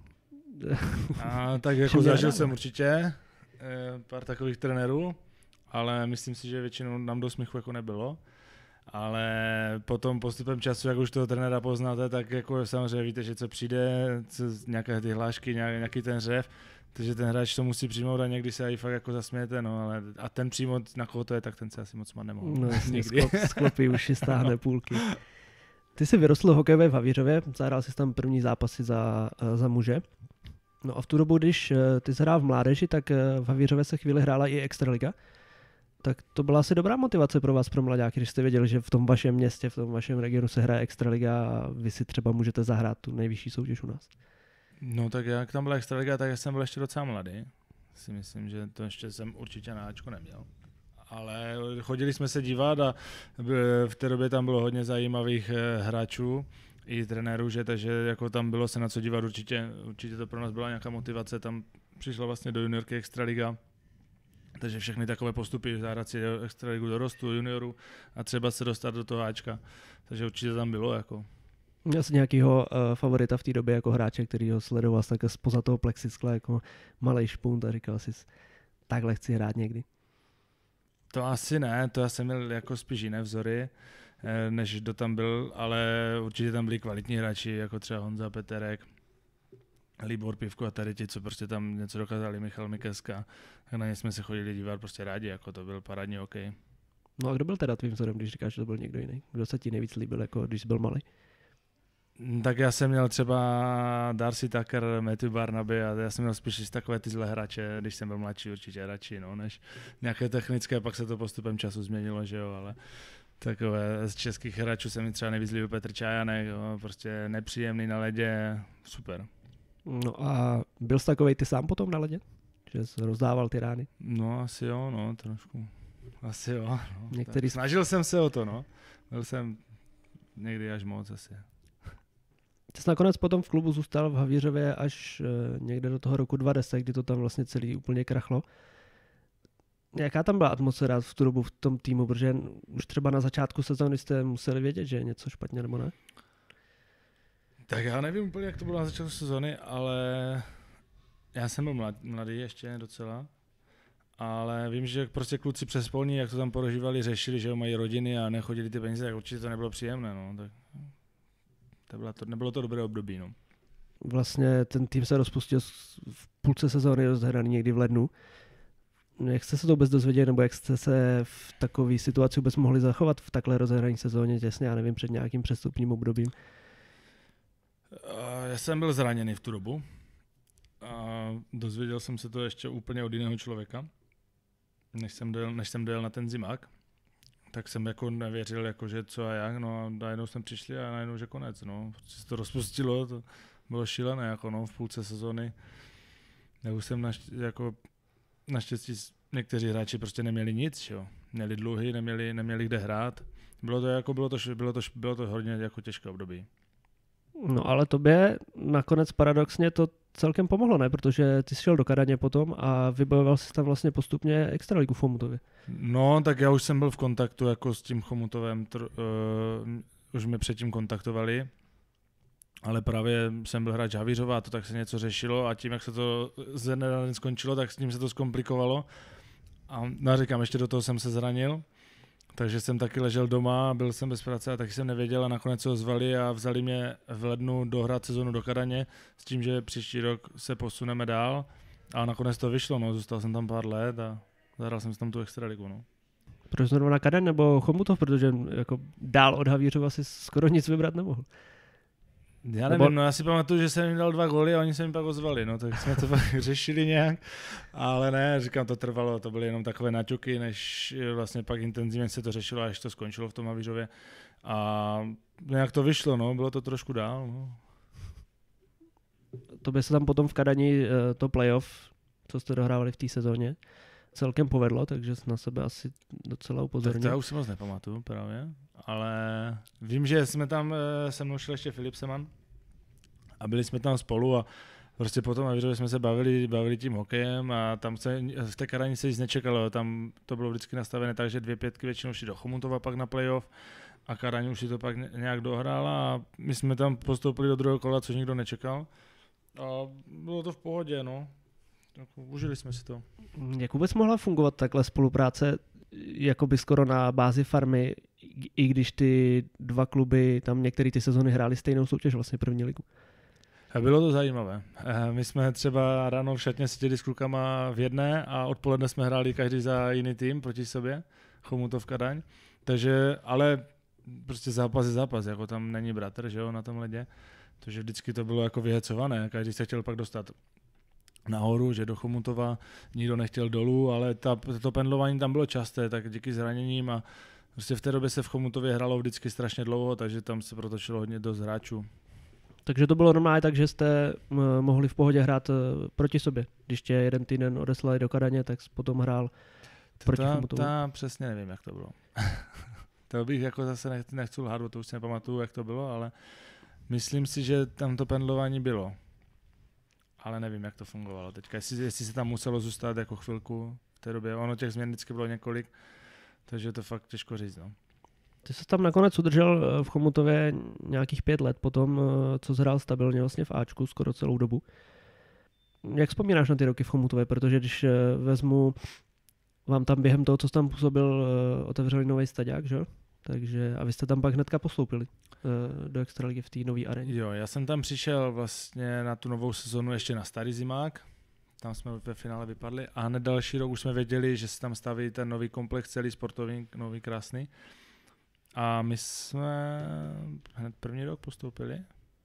A tak jako zažil jsem určitě pár takových trenérů, ale myslím si, že většinou nám do smíchu jako nebylo. Ale potom postupem času, jak už toho trenéra poznáte, tak jako samozřejmě víte, že co přijde, co, nějaké ty hlášky, nějaký ten řev, takže ten hráč to musí přijmout a někdy se i fakt jako zasmějete, no, ale a ten přímo na koho to je, tak ten se asi moc nemohl. No jasně, sklopí uši, stáhne půlky. Ty jsi vyrostl hokejové v Havířově, zahrál jsi tam první zápasy za, za muže. No a v tu dobu, když ty jsi hrál v mládeži, tak v Havířově se chvíli hrála i extraliga. Tak to byla asi dobrá motivace pro vás, pro mlaďáky, když jste věděli, že v tom vašem městě, v tom vašem regionu se hraje extraliga a vy si třeba můžete zahrát tu nejvyšší soutěž u nás. No tak jak tam byla extraliga, tak já jsem byl ještě docela mladý. Si myslím, že to ještě jsem určitě na Ačko neměl. Ale chodili jsme se dívat a v té době tam bylo hodně zajímavých hráčů i trenérů, že, takže jako tam bylo se na co dívat určitě. Určitě to pro nás byla nějaká motivace. Tam přišla vlastně do juniorky extraliga. Takže všechny takové postupy, zahrát si extraligu dorostu, juniorů a třeba se dostat do toho Ačka. Takže určitě tam bylo. Jako. Měl jsi nějakýho uh, favorita v té době jako hráče, který ho sledoval tak spoza toho plexiskla jako malej špunt a říkal jsi, takhle chci hrát někdy? To asi ne, to já jsem měl jako spíš jiné vzory, než kdo tam byl, ale určitě tam byli kvalitní hráči, jako třeba Honza Peterek, Libor Pivko a tady ti, co prostě tam něco dokázali, Michal Mikeska, tak na ně jsme se chodili dívat prostě rádi, jako to byl parádní hokej. No a kdo byl teda tvým vzorem, když říkáš, že to byl někdo jiný? Kdo se ti nejvíc líbil, jako když jsi byl malý? Tak já jsem měl třeba Darcy Tucker, Matthew Barnaby a já jsem měl spíš takové ty zlé hráče, když jsem byl mladší určitě radši, no, než nějaké technické, pak se to postupem času změnilo, že jo, ale takové z českých hráčů se mi třeba nejvíc líbil Petr Čajanek, jo, prostě nepříjemný na ledě, super. No a byl jsi takovej ty sám potom na ledě? Že jsi rozdával ty rány? No asi jo, no, trošku. Asi jo. No. Některý... Snažil jsem se o to, no. Byl jsem někdy až moc asi. Ty jsi nakonec potom v klubu zůstal v Havířově až e, někde do toho roku dva tisíce deset, kdy to tam vlastně celý úplně krachlo. Jaká tam byla atmosféra v tu dobu v tom týmu, protože už třeba na začátku sezóny jste museli vědět, že je něco špatně nebo ne? Tak já nevím úplně, jak to bylo na začátku sezóny, ale já jsem byl mlad, mladý ještě docela, ale vím, že prostě kluci přes polní, jak to tam prožívali, řešili, že mají rodiny a nechodili ty peníze, tak určitě to nebylo příjemné, no. Tak to, bylo to nebylo to dobré období, no. Vlastně ten tým se rozpustil v půlce sezóny, rozhraný někdy v lednu. Jak jste se to vůbec dozvěděli, nebo jak jste se v takové situaci vůbec mohli zachovat v takhle rozehrané sezóně těsně, já nevím, před nějakým přestupním obdobím? Já jsem byl zraněný v tu dobu a dozvěděl jsem se to ještě úplně od jiného člověka, než jsem dojel, než jsem dojel na ten zimák. Tak jsem jako nevěřil, jako, že co a jak, no a najednou jsme přišli a najednou, že konec, no. Protože se to rozpustilo, to bylo šílené, jako no, v půlce sezóny. Já už jsem naš, jako naštěstí někteří hráči prostě neměli nic, jo. Měli dluhy, neměli, neměli kde hrát. Bylo to jako, bylo to, bylo to, bylo to hodně jako těžké období. No ale tobě nakonec paradoxně to celkem pomohlo, ne? Protože ty jsi šel do Kadaně potom a vybojoval jsi tam vlastně postupně extraligu v Chomutově. No, tak já už jsem byl v kontaktu jako s tím Chomutovem, tr, uh, už mě předtím kontaktovali, ale právě jsem byl hráč Havířova a to tak se něco řešilo a tím, jak se to ze dne na den skončilo, tak s tím se to zkomplikovalo. A no, říkám, ještě do toho jsem se zranil, takže jsem taky ležel doma, byl jsem bez práce a taky jsem nevěděl a nakonec se ozvali a vzali mě v lednu dohrát sezonu do Kadaně s tím, že příští rok se posuneme dál a nakonec to vyšlo, no, zůstal jsem tam pár let a zahrál jsem si tam tu extraligu, no. Proč zrovna Kadaň nebo Chomutov, protože jako dál od Havířova si skoro nic vybrat nemohl. Já nevím, Nebo... no já si pamatuju, že jsem jim dal dva góly a oni se mi pak ozvali, no tak jsme to pak řešili nějak, ale ne, říkám, to trvalo, to byly jenom takové naťuky, než vlastně pak intenzivně se to řešilo, až to skončilo v tom Havířově a nějak to vyšlo, no, bylo to trošku dál, no. To by se tam potom v Kadani to playoff, co jste dohrávali v té sezóně, celkem povedlo, takže na sebe asi docela upozornil. Tak to já už si moc nepamatuju právě, ale vím, že jsme tam, se mnou šel ještě Filip Seman a byli jsme tam spolu a prostě potom a víš, jsme se bavili, bavili tím hokejem a tam se, v té Kadani se nic nečekalo, tam to bylo vždycky nastavené tak, že dvě pětky většinou šli do Chomutova pak na playoff a Kadaň už si to pak nějak dohrála a my jsme tam postoupili do druhého kola, což nikdo nečekal a bylo to v pohodě, no. Užili jsme si to. Jak vůbec mohla fungovat takhle spolupráce jakoby skoro na bázi farmy, i když ty dva kluby tam některé ty sezony hrály stejnou soutěž, vlastně první ligu? Bylo to zajímavé. My jsme třeba ráno v šatně seděli s klukama v jedné a odpoledne jsme hráli každý za jiný tým proti sobě, Chomutov Kadaň. Takže, ale prostě zápas je zápas, jako tam není bratr, že jo, na tom ledě. Takže vždycky to bylo jako vyhecované, každý se chtěl pak dostat nahoru, že do Chomutova nikdo nechtěl dolů, ale ta, to pendlování tam bylo časté, tak díky zraněním a prostě v té době se v Chomutově hralo vždycky strašně dlouho, takže tam se protočilo hodně dost hráčů. Takže to bylo normálně tak, že jste mohli v pohodě hrát proti sobě. Když tě jeden týden odeslali do Kadaně, tak jsi potom hrál proti Chomutovu. Já přesně nevím, jak to bylo. To bych jako zase nech, nechci lhát, to už si nepamatuju, jak to bylo, ale myslím si, že tam to pendlování bylo. Ale nevím, jak to fungovalo teďka, jestli, jestli se tam muselo zůstat jako chvilku v té době. Ono těch změn vždycky bylo několik, takže to fakt těžko říct. No. Ty jsi tam nakonec udržel v Chomutově nějakých pět let potom, co zhrál stabilně vlastně v Ačku skoro celou dobu. Jak vzpomínáš na ty roky v Chomutově, protože když vezmu, vám tam během toho, co jsi tam působil, otevřeli nový staďák, že? Takže a vy jste tam pak hnedka postoupili do extraligy v té nové aréně. Jo, já jsem tam přišel vlastně na tu novou sezonu ještě na starý zimák, tam jsme ve finále vypadli a hned další rok už jsme věděli, že se tam staví ten nový komplex, celý sportovní, nový, krásný. A my jsme hned první rok postoupili.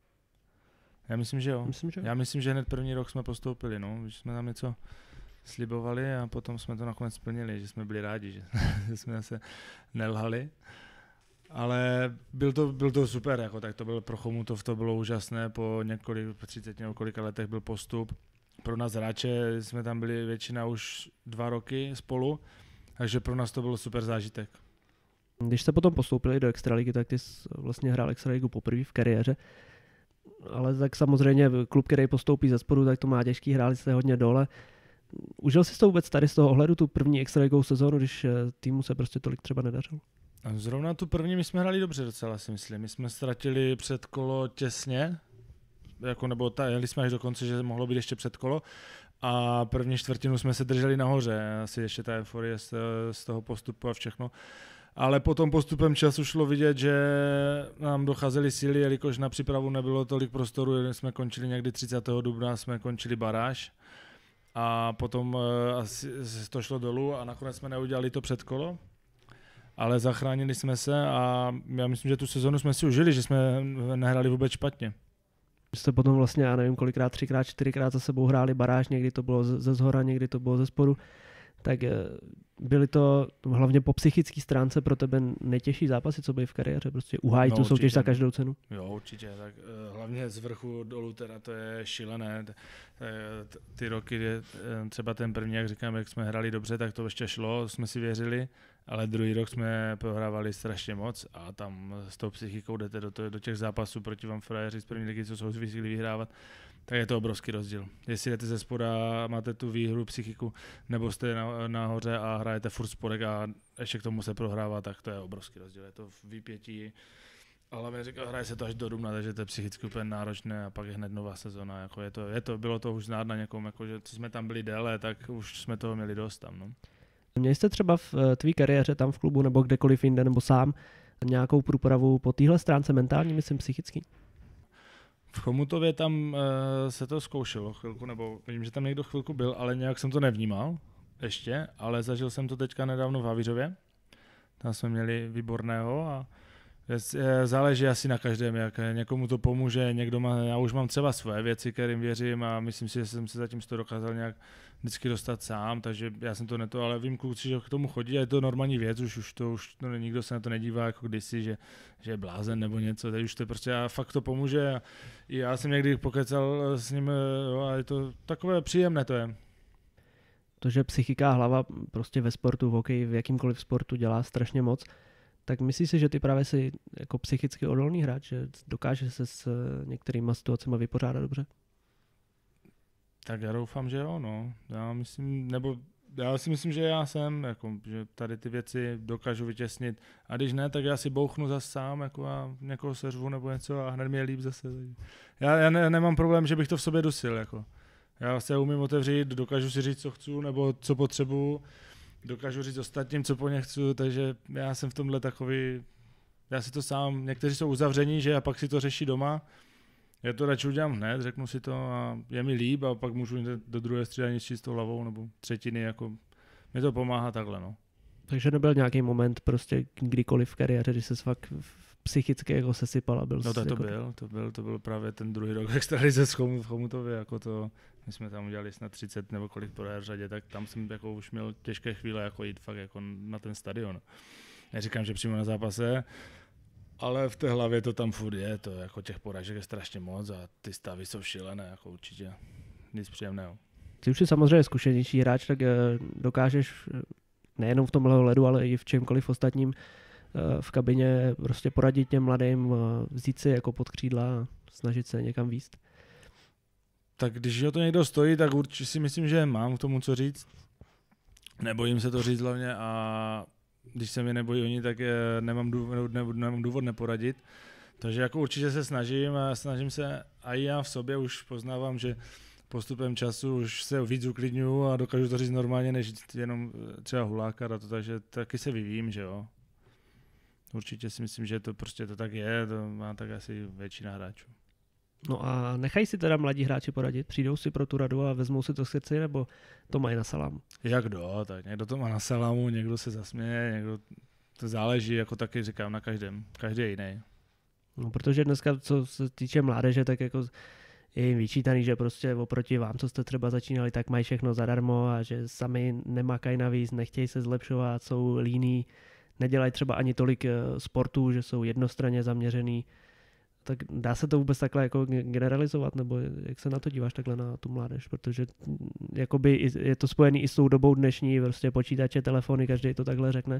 Já myslím, že jo. Myslím, že jo. Já myslím, že hned první rok jsme postoupili, no, když jsme tam něco slibovali a potom jsme to nakonec splnili, že jsme byli rádi, že jsme se nelhali. Ale byl to, byl to super, jako, tak to bylo pro Chomutov, to bylo úžasné, po několik, po třiceti nebo kolika letech byl postup. Pro nás hráče jsme tam byli většina už dva roky spolu, takže pro nás to bylo super zážitek. Když jste potom postoupili do extraligy, tak ty jsi vlastně hrál extraligu poprvé v kariéře, ale tak samozřejmě klub, který postoupí ze spodu, tak to má těžký, hráli jste hodně dole. Užil jsi to vůbec tady z toho ohledu tu první extraligovou sezónu, když týmu se prostě tolik třeba nedařilo? Zrovna tu první my jsme hráli dobře docela, si myslím. My jsme ztratili před kolo těsně, jako nebo ta, jeli jsme až do konce, že mohlo být ještě před kolo a první čtvrtinu jsme se drželi nahoře, asi ještě ta euforie z, z toho postupu a všechno. Ale potom postupem času šlo vidět, že nám docházely síly, jelikož na přípravu nebylo tolik prostoru, jsme končili někdy třicátého dubna, jsme končili baráž a potom asi to šlo dolů a nakonec jsme neudělali to předkolo. Ale zachránili jsme se a já myslím, že tu sezonu jsme si užili, že jsme nehráli vůbec špatně. Jste potom vlastně, já nevím, kolikrát, třikrát, čtyřikrát za sebou hráli baráž, někdy to bylo ze zhora, někdy to bylo ze spodu. Tak byly to hlavně po psychické stránce pro tebe nejtěžší zápasy, co byly v kariéře, prostě uhájit no, tu soutěž za každou cenu. Jo, určitě, tak hlavně z vrchu dolů teda to je šílené. Ty roky, třeba ten první, jak říkám, jak jsme hráli dobře, tak to ještě šlo, jsme si věřili ale druhý rok jsme prohrávali strašně moc a tam s tou psychikou jdete do, to, do těch zápasů proti vám frajeři z první ligy, co jsou zvyklí vyhrávat, tak je to obrovský rozdíl. Jestli jdete ze spoda, máte tu výhru, psychiku, nebo jste na, nahoře a hrajete furt spodek a ještě k tomu se prohrává, tak to je obrovský rozdíl. Je to v výpětí, ale říkal, hraje se to až do dubna, takže to je psychicky úplně náročné a pak je hned nová sezona. Jako je to, je to, bylo to už znát na někom, jako, že co jsme tam byli déle, tak už jsme toho měli dost tam. No. Měli jste třeba v tvý kariéře tam v klubu nebo kdekoliv jinde nebo sám nějakou průpravu po téhle stránce mentální, myslím psychicky? V Chomutově tam uh, se to zkoušelo chvilku, nebo vím, že tam někdo chvilku byl, ale nějak jsem to nevnímal ještě, ale zažil jsem to teďka nedávno v Havířově. Tam jsme měli výborného a záleží asi na každém, jak někomu to pomůže, někdo má, já už mám třeba své věci, kterým věřím a myslím si, že jsem se zatím z toho dokázal nějak vždycky dostat sám, takže já jsem to neto, ale vím kluci, že k tomu chodí a je to normální věc, už, už to, už to, nikdo se na to nedívá jako kdysi, že, že je blázen nebo něco, teď už to prostě a fakt to pomůže a já jsem někdy pokecal s ním a je to takové příjemné to je. To, že psychika hlava prostě ve sportu, v hokeji, v jakýmkoliv sportu dělá strašně moc, tak myslíš si, že ty právě jsi jako psychicky odolný hráč, že dokážeš se s některýma situacemi vypořádat dobře? Tak já doufám, že jo, no. Já myslím, nebo já si myslím, že já jsem, jako, že tady ty věci dokážu vytěsnit. A když ne, tak já si bouchnu zase sám, jako a někoho seřvu nebo něco a hned mi je líp zase. Já, já ne, nemám problém, že bych to v sobě dusil, jako. Já se umím otevřít, dokážu si říct, co chci, nebo co potřebuju. Dokážu říct ostatním, co po ně chci, takže já jsem v tomhle takový, já si to sám, někteří jsou uzavření, že a pak si to řeší doma, já to radši udělám hned, řeknu si to a je mi líp a pak můžu jít do druhé střídání s čistou hlavou nebo třetiny, jako mi to pomáhá takhle, no. Takže nebyl nějaký moment prostě kdykoliv v kariéře, kdy se fakt psychicky jako sesypal a byl... No to, jako... to byl, to byl, to byl právě ten druhý rok extralize v Chomutově, jako to, my jsme tam udělali snad třicet nebo kolik proher v řadě, tak tam jsem jako už měl těžké chvíle jako jít fakt jako na ten stadion. Neříkám, že přímo na zápase, ale v té hlavě to tam furt je, to jako těch porážek je strašně moc a ty stavy jsou šílené, jako určitě nic příjemného. Ty už jsi samozřejmě zkušenější hráč, tak dokážeš nejenom v tomhle ledu, ale i v čemkoliv ostatním v kabině prostě poradit těm mladým, vzít si jako pod křídla a snažit se někam víct. Tak když o to někdo stojí, tak určitě si myslím, že mám k tomu co říct. Nebojím se to říct hlavně a když se mi nebojí oni, tak nemám důvod, nemám důvod neporadit. Takže jako určitě se snažím a snažím se a i já v sobě už poznávám, že postupem času už se víc uklidňuju a dokážu to říct normálně, než jenom třeba hulákat a to, takže taky se vyvím, že jo. Určitě si myslím, že to prostě to tak je, to má tak asi většina hráčů. No a nechají si teda mladí hráči poradit? Přijdou si pro tu radu a vezmou si to srdci, nebo to mají na salámu? Jak kdo, tak někdo to má na salámu, někdo se zasměje, někdo, to záleží, jako taky říkám, na každém, každý je jiný. No protože dneska, co se týče mládeže, tak jako je jim vyčítaný, že prostě oproti vám, co jste třeba začínali, tak mají všechno zadarmo a že sami nemakají navíc, nechtějí se zlepšovat, jsou líní, nedělají třeba ani tolik sportů, že jsou jednostranně zaměřený. Tak dá se to vůbec takhle jako generalizovat, nebo jak se na to díváš takhle na tu mládež, protože jakoby je to spojený i s tou dobou dnešní, prostě počítače, telefony, každý to takhle řekne.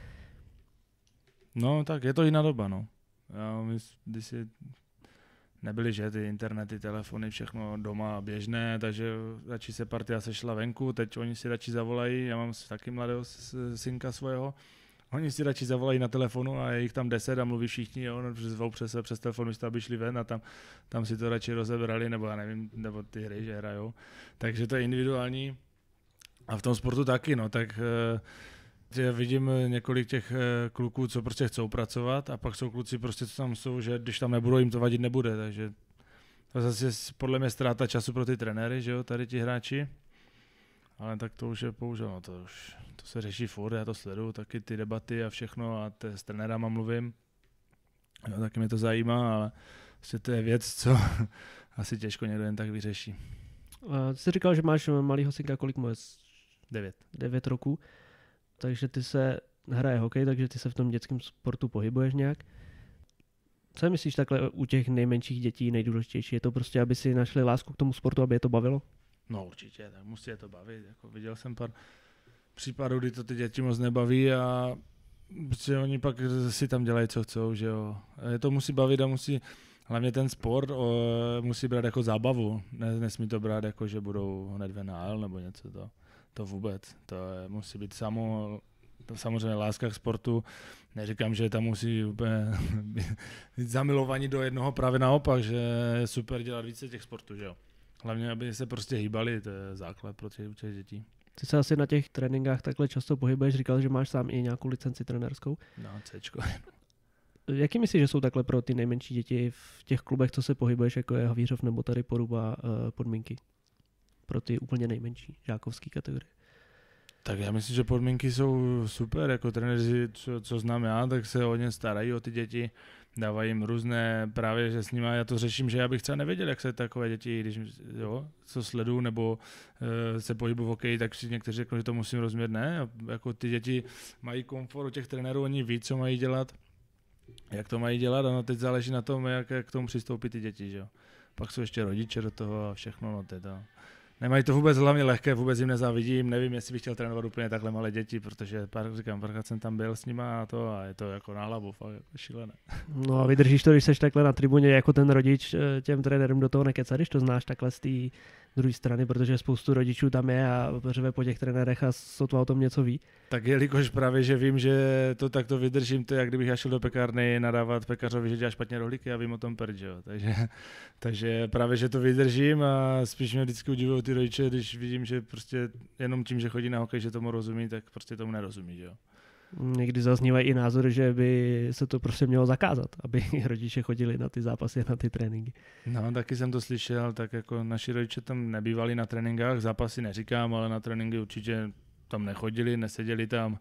No tak je to jiná doba, no. Já myslím, když si nebyly, že ty internety, telefony, všechno doma běžné, takže radši se partia sešla venku, teď oni si radši zavolají, já mám taky mladého synka svého, oni si radši zavolají na telefonu a je jich tam deset a mluví všichni, jo, no, zvou přes, přes telefon, místo aby šli ven a tam, tam si to radši rozebrali, nebo já nevím, nebo ty hry, že hrajou. Takže to je individuální a v tom sportu taky, no, tak já vidím několik těch kluků, co prostě chcou pracovat a pak jsou kluci prostě, co tam jsou, že když tam nebudou, jim to vadit nebude, takže to zase je podle mě ztráta času pro ty trenéry, že jo, tady ti hráči. Ale tak to už je bohužel, no to už to se řeší furt, já to sleduju, taky ty debaty a všechno a te, s trenérama mluvím. Jo, taky mě to zajímá, ale vlastně to je věc, co asi těžko někdo jen tak vyřeší. A ty jsi říkal, že máš malýho synka, kolik mu je? Devět. Devět roků, takže ty se hraje hokej, takže ty se v tom dětském sportu pohybuješ nějak. Co myslíš takhle u těch nejmenších dětí nejdůležitější? Je to prostě, aby si našli lásku k tomu sportu, aby je to bavilo? No určitě, tak musí je to bavit. Jako viděl jsem pár, případů, kdy to ty děti moc nebaví a protože oni pak si tam dělají, co chcou, že jo. Je to musí bavit a musí, hlavně ten sport o, musí brát jako zábavu. Ne, nesmí to brát jako, že budou hned ven na L nebo něco to. To vůbec. To je, musí být samo, to samozřejmě láska k sportu. Neříkám, že tam musí úplně být zamilovaní do jednoho, právě naopak, že je super dělat více těch sportů, že jo. Hlavně, aby se prostě hýbali, to je základ pro těch, těch dětí. Ty se asi na těch tréninkách takhle často pohybuješ, říkal, že máš sám i nějakou licenci trenérskou. No, Cčko. Jaký myslíš, že jsou takhle pro ty nejmenší děti v těch klubech, co se pohybuješ, jako je Havířov nebo tady Poruba, podmínky? Pro ty úplně nejmenší žákovský kategorie. Tak já myslím, že podmínky jsou super, jako trenéři, co, co znám já, tak se hodně starají o ty děti, dávají jim různé, právě že s nimi, já to řeším, že já bych třeba nevěděl, jak se takové děti, když jo, co sleduju, nebo e, se pohybují v hokeji, tak si někteří řeknou, že to musím rozumět, ne, jako ty děti mají komfort u těch trenérů, oni ví, co mají dělat, jak to mají dělat, ano, teď záleží na tom, jak, jak k tomu přistoupí ty děti, že jo. Pak jsou ještě rodiče do toho a všechno, no teda. Nemají to vůbec hlavně lehké, vůbec jim nezávidím, nevím, jestli bych chtěl trénovat úplně takhle malé děti, protože pár, říkám, párkrát jsem tam byl s nima a to a je to jako na hlavu, fakt jako šílené. No a vydržíš to, když seš takhle na tribuně jako ten rodič těm trenérům do toho nekecat, když to znáš takhle z té druhé strany, protože spoustu rodičů tam je a řve po těch trenérech a sotva o tom něco ví. Tak jelikož právě, že vím, že to takto vydržím, to je jak kdybych já šel do pekárny nadávat pekařovi, že dělá špatně rohlíky a vím o tom prd, jo. Takže, takže právě, že to vydržím a spíš mě vždycky udivují ty rodiče, když vidím, že prostě jenom tím, že chodí na hokej, že tomu rozumí, tak prostě tomu nerozumí, jo. Někdy zaznívají i názory, že by se to prostě mělo zakázat, aby rodiče chodili na ty zápasy, na ty tréninky. No, taky jsem to slyšel, tak jako naši rodiče tam nebývali na tréninkách, zápasy neříkám, ale na tréninky určitě tam nechodili, neseděli tam,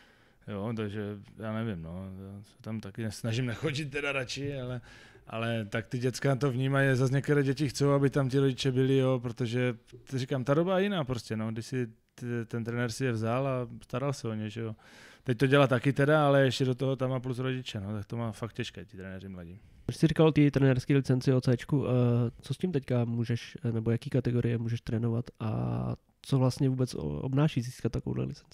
jo, takže já nevím, no, tam taky snažím nechodit teda radši, ale, ale tak ty děcka to vnímají, zase některé děti chcou, aby tam ti rodiče byli, jo, protože, říkám, ta doba je jiná prostě, no, když si ten trenér si je vzal a staral se o ně, že jo. Teď to dělá taky teda, ale ještě do toho tam má plus rodiče, no, tak to má fakt těžké, ti trenéři mladí. Když jsi říkal ty trenérské licenci o Cčku, co s tím teďka můžeš, nebo jaký kategorie můžeš trénovat a co vlastně vůbec obnáší získat takovou licenci?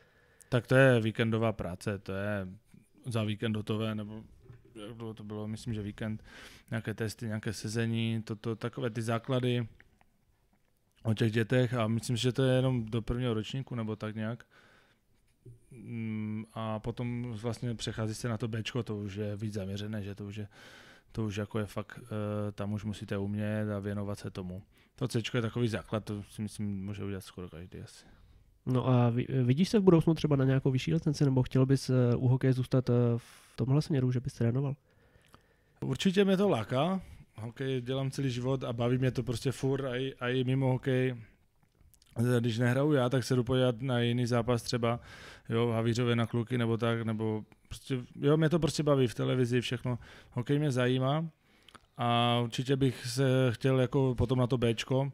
Tak to je víkendová práce, to je za víkend hotové, nebo jak dlouho to bylo, myslím, že víkend, nějaké testy, nějaké sezení, toto, takové ty základy o těch dětech a myslím, že to je jenom do prvního ročníku, nebo tak nějak. A potom vlastně přechází se na to Bčko, to už je víc zaměřené, že to už je, to už jako je fakt, tam už musíte umět a věnovat se tomu. To Cčko je takový základ, to si myslím, může udělat skoro každý asi. No a vidíš se v budoucnu třeba na nějakou vyšší licenci, nebo chtěl bys u hokeje zůstat v tomhle směru, že bys trénoval? Určitě mě to láká, hokej dělám celý život a baví mě to prostě furt a i, a i mimo hokej. Když nehraju já, tak se jdu podívat na jiný zápas třeba, jo, v Havířově na kluky nebo tak, nebo prostě, jo, mě to prostě baví v televizi, všechno. Hokej mě zajímá a určitě bych se chtěl jako potom na to Bčko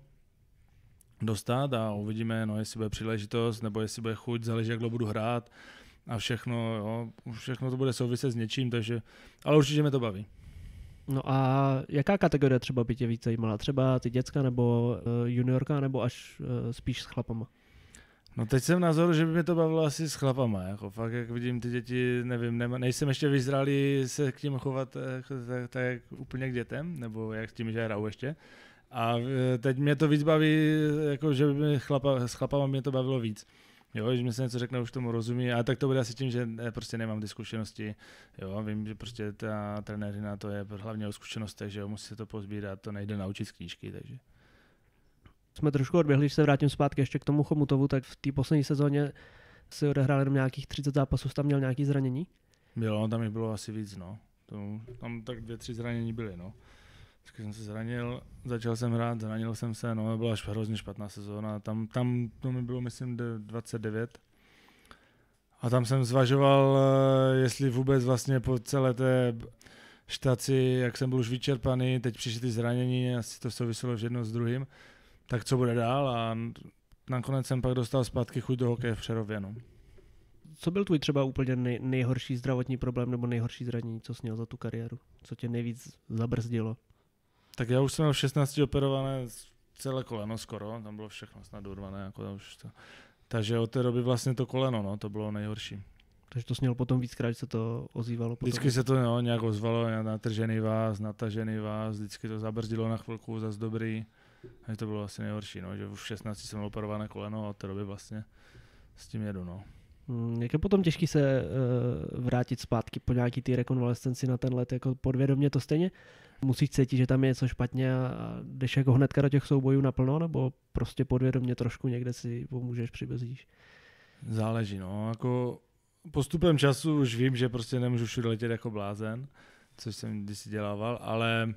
dostat a uvidíme, no, jestli bude příležitost, nebo jestli bude chuť, záleží, jak dlouho budu hrát a všechno, jo, všechno to bude souviset s něčím, takže, ale určitě mě to baví. No a jaká kategorie třeba by tě víc zajímala? Třeba ty děcka nebo uh, juniorka, nebo až uh, spíš s chlapama? No teď jsem názoru, že by mě to bavilo asi s chlapama, jako fakt, jak vidím ty děti, nevím, nema, nejsem ještě vyzrálý se k tím chovat tak, tak úplně k dětem, nebo jak s tím, že hraju ještě. A teď mě to víc baví, jako že by chlapa, s chlapama mě to bavilo víc. Jo, když mi se něco řekne, už tomu rozumí, ale tak to bude asi tím, že ne, prostě nemám ty zkušenosti. Jo, vím, že prostě ta trenéřina to je hlavně o zkušenostech, že jo, musí se to pozbírat, to nejde naučit z knížky, takže. Jsme trošku odběhli, když se vrátím zpátky ještě k tomu Chomutovu, tak v té poslední sezóně si odehrál jenom nějakých třicet zápasů, tam měl nějaký zranění? Bylo, tam jich bylo asi víc, no. To, tam tak dvě, tři zranění byly, no. Vždycky jsem se zranil, začal jsem hrát, zranil jsem se, no, byla až hrozně špatná sezóna, tam, tam to mi bylo, myslím, dvacet devět. A tam jsem zvažoval, jestli vůbec vlastně po celé té štaci, jak jsem byl už vyčerpaný, teď přišly ty zranění, asi to souviselo jedno s druhým, tak co bude dál a nakonec jsem pak dostal zpátky chuť do hokeje v Přerově, no. Co byl tvůj třeba úplně nej, nejhorší zdravotní problém nebo nejhorší zranění, co jsi měl za tu kariéru? Co tě nejvíc zabrzdilo? Tak já už jsem měl v šestnácti operované celé koleno skoro, tam bylo všechno snad urvané, jako už to, Takže od té doby vlastně to koleno, no, to bylo nejhorší. Takže to sněl potom víckrát, že se to ozývalo potom? Vždycky se to no, nějak ozvalo, natržený vás, natažený vás, vždycky to zabrzdilo na chvilku, zas dobrý. Takže to bylo asi nejhorší, no, že už v šestnácti jsem měl operované koleno a od té doby vlastně s tím jedu. No. Hmm, jak je potom těžký se uh, vrátit zpátky po nějaký té rekonvalescenci na ten let, jako podvědomě to stejně? Musíš cítit, že tam je něco špatně a jdeš jako hnedka do těch soubojů naplno, nebo prostě podvědomě trošku někde si pomůžeš, přibezdíš? Záleží, no, jako postupem času už vím, že prostě nemůžu všude letět jako blázen, což jsem kdysi dělával, ale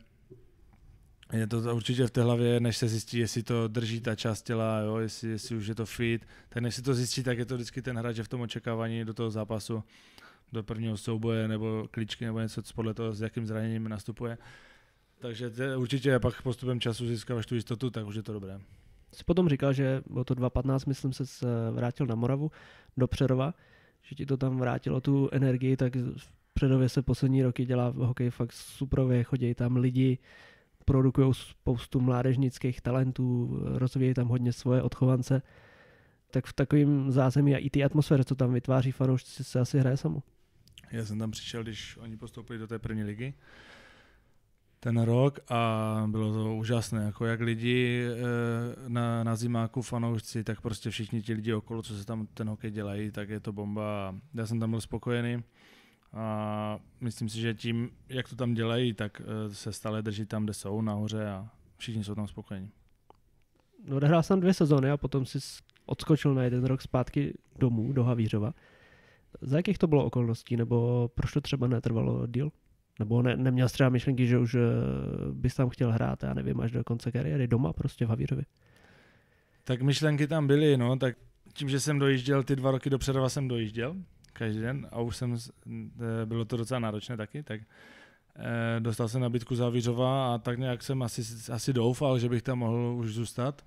je to určitě v té hlavě, než se zjistí, jestli to drží ta část těla, jo, jestli, jestli už je to fit, tak než si to zjistí, tak je to vždycky ten hráč v tom očekávání do toho zápasu, do prvního souboje nebo klíčky nebo něco podle toho, s jakým zraněním nastupuje. Takže te, určitě pak postupem času získáváš tu jistotu, tak už je to dobré. Jsi potom říkal, že bylo to dva patnáct, myslím, se vrátil na Moravu, do Přerova, že ti to tam vrátilo tu energii, tak v Přerově se poslední roky dělá hokej fakt suprově, chodí tam lidi, produkují spoustu mládežnických talentů, rozvíjejí tam hodně svoje odchovance, tak v takovém zázemí a i ty atmosféře, co tam vytváří fanoušci, se asi hraje samo. Já jsem tam přišel, když oni postoupili do té první ligy ten rok a bylo to úžasné, jako jak lidi na, na zimáku fanoušci, tak prostě všichni ti lidi okolo, co se tam ten hokej dělají, tak je to bomba. Já jsem tam byl spokojený a myslím si, že tím, jak to tam dělají, tak se stále drží tam, kde jsou, nahoře a všichni jsou tam spokojení. No, odehrál jsem dvě sezóny a potom si odskočil na jeden rok zpátky domů, do Havířova. Za jakých to bylo okolností, nebo proč to třeba netrvalo díl? Nebo ne, neměl jsi třeba myšlenky, že už bys tam chtěl hrát, já nevím, až do konce kariéry doma prostě v Havířově? Tak myšlenky tam byly, no, tak tím, že jsem dojížděl, ty dva roky do Přerova jsem dojížděl každý den a už jsem, bylo to docela náročné taky, tak eh, dostal jsem nabídku z Havířova a tak nějak jsem asi, asi doufal, že bych tam mohl už zůstat,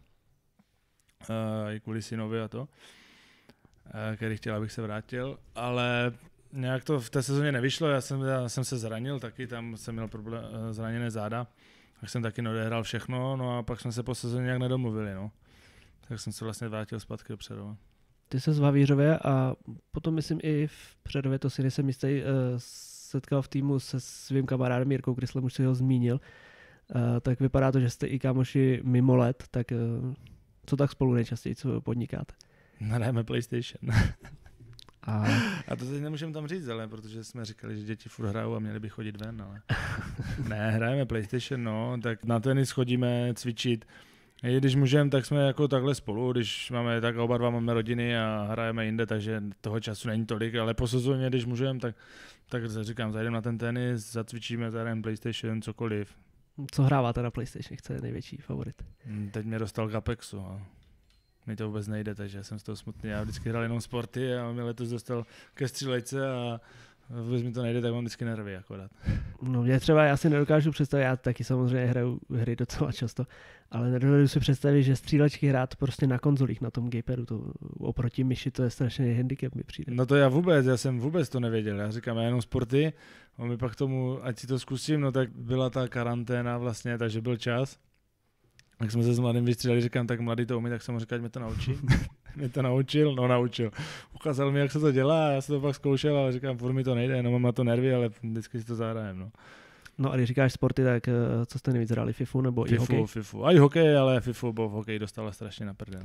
eh, i kvůli synovi a to, eh, který chtěl, abych se vrátil, ale nějak to v té sezóně nevyšlo, já jsem, já jsem se zranil taky, tam jsem měl problém, zraněné záda, tak jsem taky neodehrál všechno, no a pak jsme se po sezóně nějak nedomluvili, no. Tak jsem se vlastně vrátil zpátky do Přerova. Ty se z Havířově a potom myslím i v Přerově, to si nejsem jistý, setkal v týmu se svým kamarádem Jirkou Kryslem, už si ho zmínil, tak vypadá to, že jste i kámoši mimo let, tak co tak spolu nejčastěji, co podnikáte? Hrajeme PlayStation. A... a to teď nemůžeme tam říct, ale protože jsme říkali, že děti furt hrajou a měli by chodit ven, ale ne, hrajeme PlayStation, no, tak na tenis chodíme cvičit. I když můžeme, tak jsme jako takhle spolu, když máme, tak oba dva máme rodiny a hrajeme jinde, takže toho času není tolik, ale po sezóně, když můžeme, tak, tak říkám, zajdeme na ten tenis, zacvičíme, zahrajeme PlayStation, cokoliv. Co hráváte na PlayStation, chce je největší favorit? Teď mě dostal k Apexu a mi to vůbec nejde, takže jsem z toho smutný. Já vždycky hrál jenom sporty a mě letos dostal ke střílejce a vůbec mi to nejde, tak mám vždycky nervy akorát. No mě třeba, já si nedokážu představit, já taky samozřejmě hraju hry docela často, ale nedovedu si představit, že střílečky hrát prostě na konzolích, na tom gamepadu, to oproti myši, to je strašně handicap mi přijde. No to já vůbec, já jsem vůbec to nevěděl, já říkám, já jenom sporty, a mi pak tomu, ať si to zkusím, no tak byla ta karanténa vlastně, takže byl čas. Tak jsme se s mladým vystřídali, říkám, tak mladý to umí, tak jsem mu říkal, ať mě to naučí. mě to naučil, no naučil. Ukázal mi, jak se to dělá, já jsem to pak zkoušel, ale říkám, furt mi to nejde, jenom mám na to nervy, ale vždycky si to zahrajem, no. No a když říkáš sporty, tak co jste nejvíc hráli, FIFU nebo Fifu, i hokej? FIFU, a i hokej, ale FIFU, bo v hokej dostala strašně na prdel.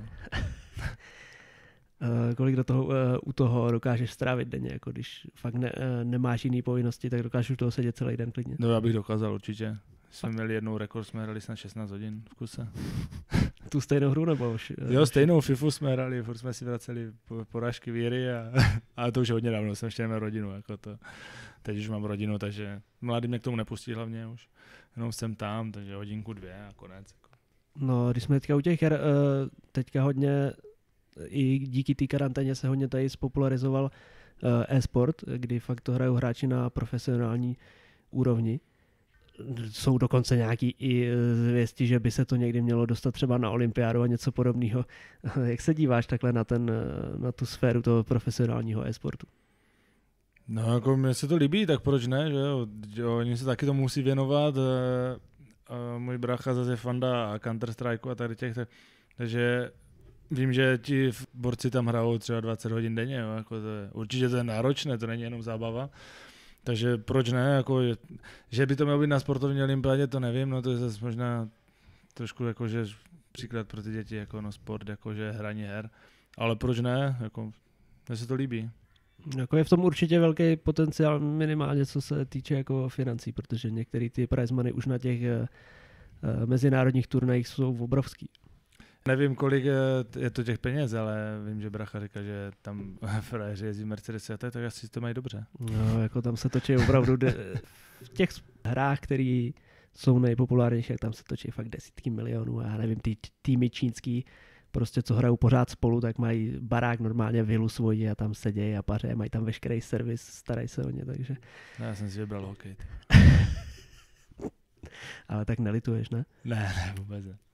Kolik do toho, u toho dokážeš strávit denně, jako když fakt ne, nemáš jiný povinnosti, tak dokážeš u toho sedět celý den klidně? No já bych dokázal určitě. Jsme měli jednou rekord, jsme hrali snad šestnáct hodin v kuse. Tu stejnou hru nebo? Už, jo, stejnou FIFU jsme hrali, furt jsme si vraceli porážky víry a, a to už je hodně dávno, jsem ještě neměl rodinu. Jako to. Teď už mám rodinu, takže mladý mě k tomu nepustí hlavně už. Jenom jsem tam, takže hodinku dvě a konec. Jako. No, když jsme teďka u těch her, teďka hodně, i díky té karanténě se hodně tady spopularizoval e-sport, kdy fakt to hrajou hráči na profesionální úrovni. Jsou dokonce nějaký i zvěsti, že by se to někdy mělo dostat třeba na olympiádu a něco podobného. Jak se díváš takhle na, ten, na tu sféru toho profesionálního e-sportu? No jako mně se to líbí, tak proč ne, že jo? jo oni se taky tomu musí věnovat. A můj brácha zase je fanda a Counter Strike a tady těch, takže vím, že ti borci tam hrajou třeba dvacet hodin denně, jo, jako to je, určitě to je náročné, to není jenom zábava. Takže proč ne, jako, že by to mělo být na sportovní olympiádě, to nevím, no to je zase možná trošku jakože příklad pro ty děti, jako no sport, jakože hraní her, ale proč ne, jako, mně se to líbí. Jako je v tom určitě velký potenciál minimálně, co se týče jako financí, protože některé ty prize money už na těch uh, mezinárodních turnajích jsou obrovský. Nevím, kolik je to těch peněz, ale vím, že Bracha říká, že tam frajeři jezdí Mercedes a tak, tak asi to mají dobře. No, jako tam se točí opravdu de- v těch hrách, které jsou nejpopulárnější, jak tam se točí fakt desítky milionů a já nevím, ty týmy čínský, prostě co hrajou pořád spolu, tak mají barák normálně vilu svoji a tam sedějí a paře, mají tam veškerý servis, starají se o ně, takže... No, já jsem si vybral hokej. Ale tak nelituješ, ne? Ne, ne, vůbec ne.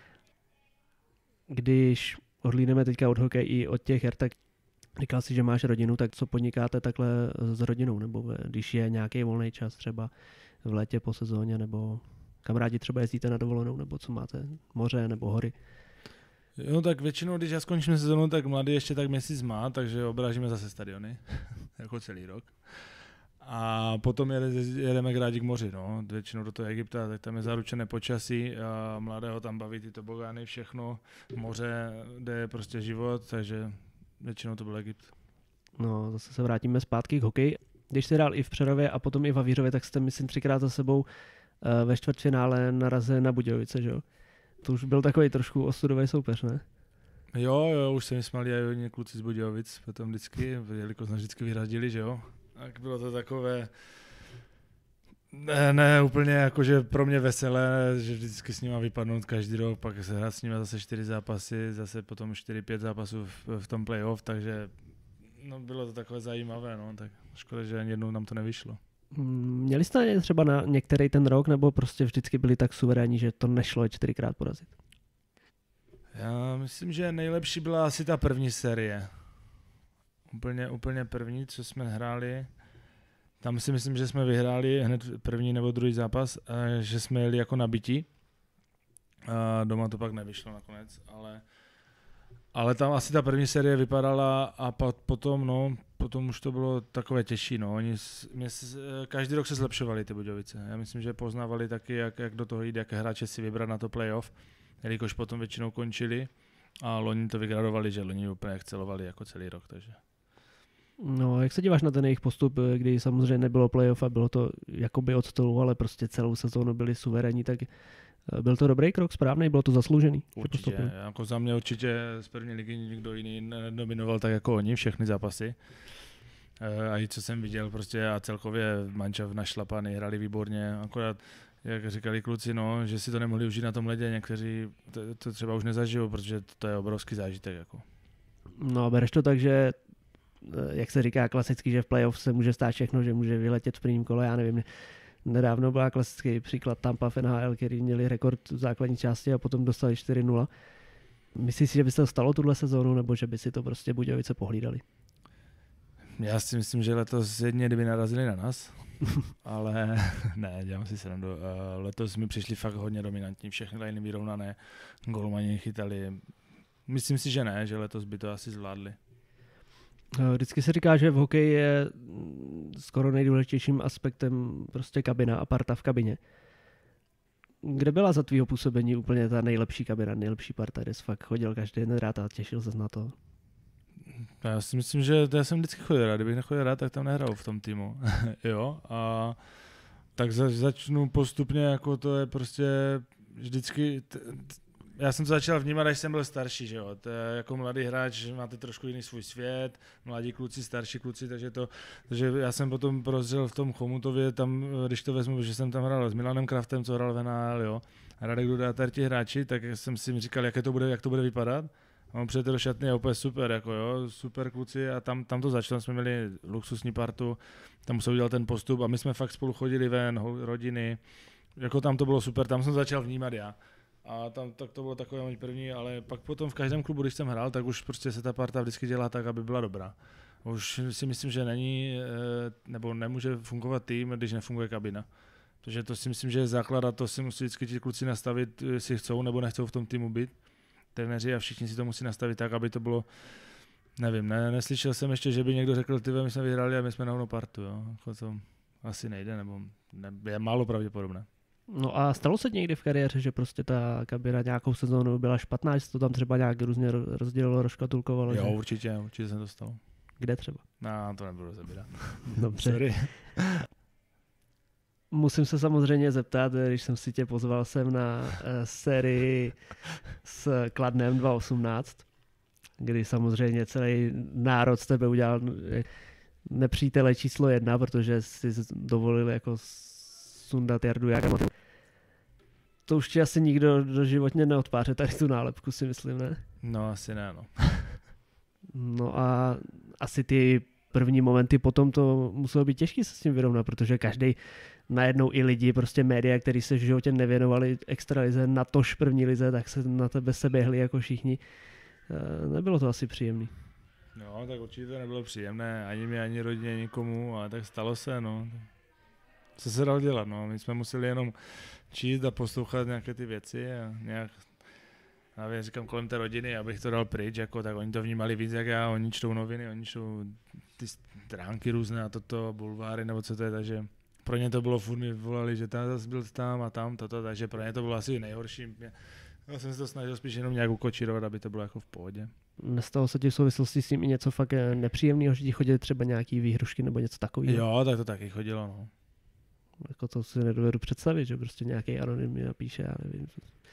Když odhlídneme teďka od hokeje i od těch her, tak říkal jsi, že máš rodinu, tak co podnikáte takhle s rodinou, nebo když je nějaký volný čas třeba v létě po sezóně, nebo kamarádi třeba jezdíte na dovolenou, nebo co máte, moře nebo hory? Jo, tak většinou, když já skončím sezónu, tak mladý ještě tak měsíc má, takže obrážíme zase stadiony, jako celý rok. A potom jede, jedeme rádi k moři, no. Většinou do toho Egypta, tak tam je zaručené počasí a mladého tam baví ty tobogány, všechno, moře, kde je prostě život, takže většinou to byl Egypt. No, zase se vrátíme zpátky k hokeji. Když jsi hrál i v Přerově a potom i v Havířově, tak jste, myslím, třikrát za sebou ve čtvrtfinále narazili na Budějovice, že jo? To už byl takový trošku osudový soupeř, ne? Jo, jo, už se mi smáli i hodně kluci z Budějovic, potom vždycky, jelikož jsme vždycky vyradili, že jo? Tak bylo to takové, ne, ne úplně jakože pro mě veselé, že vždycky s nima vypadnout každý rok, pak se hrát s nima zase čtyři zápasy, zase potom čtyři pět zápasů v, v tom playoff, takže no, bylo to takové zajímavé, no, tak škoda, že ani jednou nám to nevyšlo. Měli jste třeba na některý ten rok, nebo prostě vždycky byli tak suverénní, že to nešlo je čtyřikrát porazit? Já myslím, že nejlepší byla asi ta první série. Úplně, úplně první, co jsme hráli. Tam si myslím, že jsme vyhráli hned první nebo druhý zápas, že jsme jeli jako nabití. A doma to pak nevyšlo nakonec, ale, ale tam asi ta první série vypadala a potom, no, potom už to bylo takové těžší. No. Oni, mě, každý rok se zlepšovali ty Budějovice. Já myslím, že poznávali taky, jak, jak do toho jít, jaké hráče si vybrat na to playoff, jelikož potom většinou končili a loni to vygradovali, že loni úplně excelovali jako celý rok. Takže. No, jak se díváš na ten jejich postup, kdy samozřejmě nebylo playoff a bylo to jakoby od stolu, ale prostě celou sezónu byli suverénní, tak byl to dobrý krok, správný, bylo to zasloužený? Určitě, jako za mě určitě z první ligy nikdo jiný nedominoval tak jako oni, všechny zápasy. A i co jsem viděl, prostě a celkově mančav našlapaný, hráli výborně, akorát jak říkali kluci, no, že si to nemohli užít na tom ledě, někteří to, to třeba už nezažijou, protože to je obrovský zážitek. Jako. No, bereš to tak, že jak se říká klasicky, že v playoff se může stát všechno, že může vyletět v prvním kole, já nevím, nedávno byla klasický příklad Tampa v N H L, který měli rekord v základní části a potom dostali čtyři nula. Myslíš si, že by se to stalo tuhle sezónu, nebo že by si to prostě Budějovice pohlídali? Já si myslím, že letos jedně kdyby narazili na nás, ale ne, dělám si srandu. Letos mi přišli fakt hodně dominantní, všechny liny vyrovnané, golmani chytali. Myslím si, že ne, že letos by to asi zvládli. Vždycky se říká, že v hokeji je skoro nejdůležitějším aspektem prostě kabina a parta v kabině. Kde byla za tvýho působení úplně ta nejlepší kabina, nejlepší parta, kde jsi fakt chodil každý den rád a těšil ses na to? Já si myslím, že já jsem vždycky chodil rád. Kdybych nechodil rád, tak tam nehrál v tom týmu. Jo, a tak za, začnu postupně, jako to je prostě vždycky... T, t, já jsem to začal vnímat, až jsem byl starší, že jo. To je jako mladý hráč, máte trošku jiný svůj svět, mladí kluci, starší kluci, takže to, takže já jsem potom prozřel v tom Chomutově, tam, když to vezmu, že jsem tam hrál s Milanem Kraftem, co hrál v N H L, jo. Radek Duda a ti hráči, tak jsem si říkal, jak to bude, jak to bude vypadat. A on přijete do šatny a úplně super, jako jo, super kluci a tam, tam to začalo, jsme měli luxusní partu, tam se udělal ten postup a my jsme fakt spolu chodili ven, rodiny, jako tam to bylo super, tam jsem začal vnímat já. A tam tak to bylo takové můj první, ale pak potom v každém klubu, když jsem hrál, tak už prostě se ta parta vždycky dělá tak, aby byla dobrá. Už si myslím, že není, nebo nemůže fungovat tým, když nefunguje kabina. Takže to si myslím, že je základ a to si musí vždycky ti kluci nastavit, jestli chcou nebo nechcou v tom týmu být. trenéři a všichni si to musí nastavit tak, aby to bylo, nevím, ne, neslyšel jsem ještě, že by někdo řekl, ty my jsme vyhráli a my jsme na hovno partu, jo. Jako to asi nejde, nebo ne, je málo pravděpodobné. No a stalo se někdy v kariéře, že prostě ta kabina nějakou sezónu byla špatná, že se to tam třeba nějak různě rozdělilo, rozškatulkovalo? Jo, že? určitě, určitě se to stalo. Kde třeba? No, to nebudu zabírat. Dobře. Sorry. Musím se samozřejmě zeptat, když jsem si tě pozval sem na uh, sérii s Kladnem dva tisíce osmnáct, kdy samozřejmě celý národ z tebe udělal nepřítele číslo jedna, protože si dovolil jako sundat Jardu Jágra. To už ti asi nikdo doživotně neodpáře tady tu nálepku, si myslím, ne? No, asi ne, no. No a asi ty první momenty potom to muselo být těžké se s tím vyrovnat, protože každý najednou i lidi, prostě média, kteří se v životě nevěnovali extralize, natož první lize, tak se na tebe se běhli jako všichni. Nebylo to asi příjemný. No, tak určitě to nebylo příjemné, ani mi, ani rodině, nikomu, ale tak stalo se, no. Co se dalo dělat, no, my jsme museli jenom číst a poslouchat nějaké ty věci a nějak, já říkám, kolem té rodiny, abych to dal pryč, jako, tak oni to vnímali víc jak já, oni čtou noviny, oni čtou ty stránky různé a toto, bulváry nebo co to je, takže pro ně to bylo, furt mi volali, že tam zase byl tam a tam, toto, takže pro ně to bylo asi nejhorší. Já jsem se to snažil spíš jenom nějak ukočírovat, aby to bylo jako v pohodě. Nestalo se ti v souvislosti s tím i něco fakt nepříjemného, že ti chodili třeba nějaký výhrušky nebo něco takového? Jo, tak to taky chodilo, no. Jako to si nedovedu představit, že prostě nějaký anonym mi napíše, já nevím.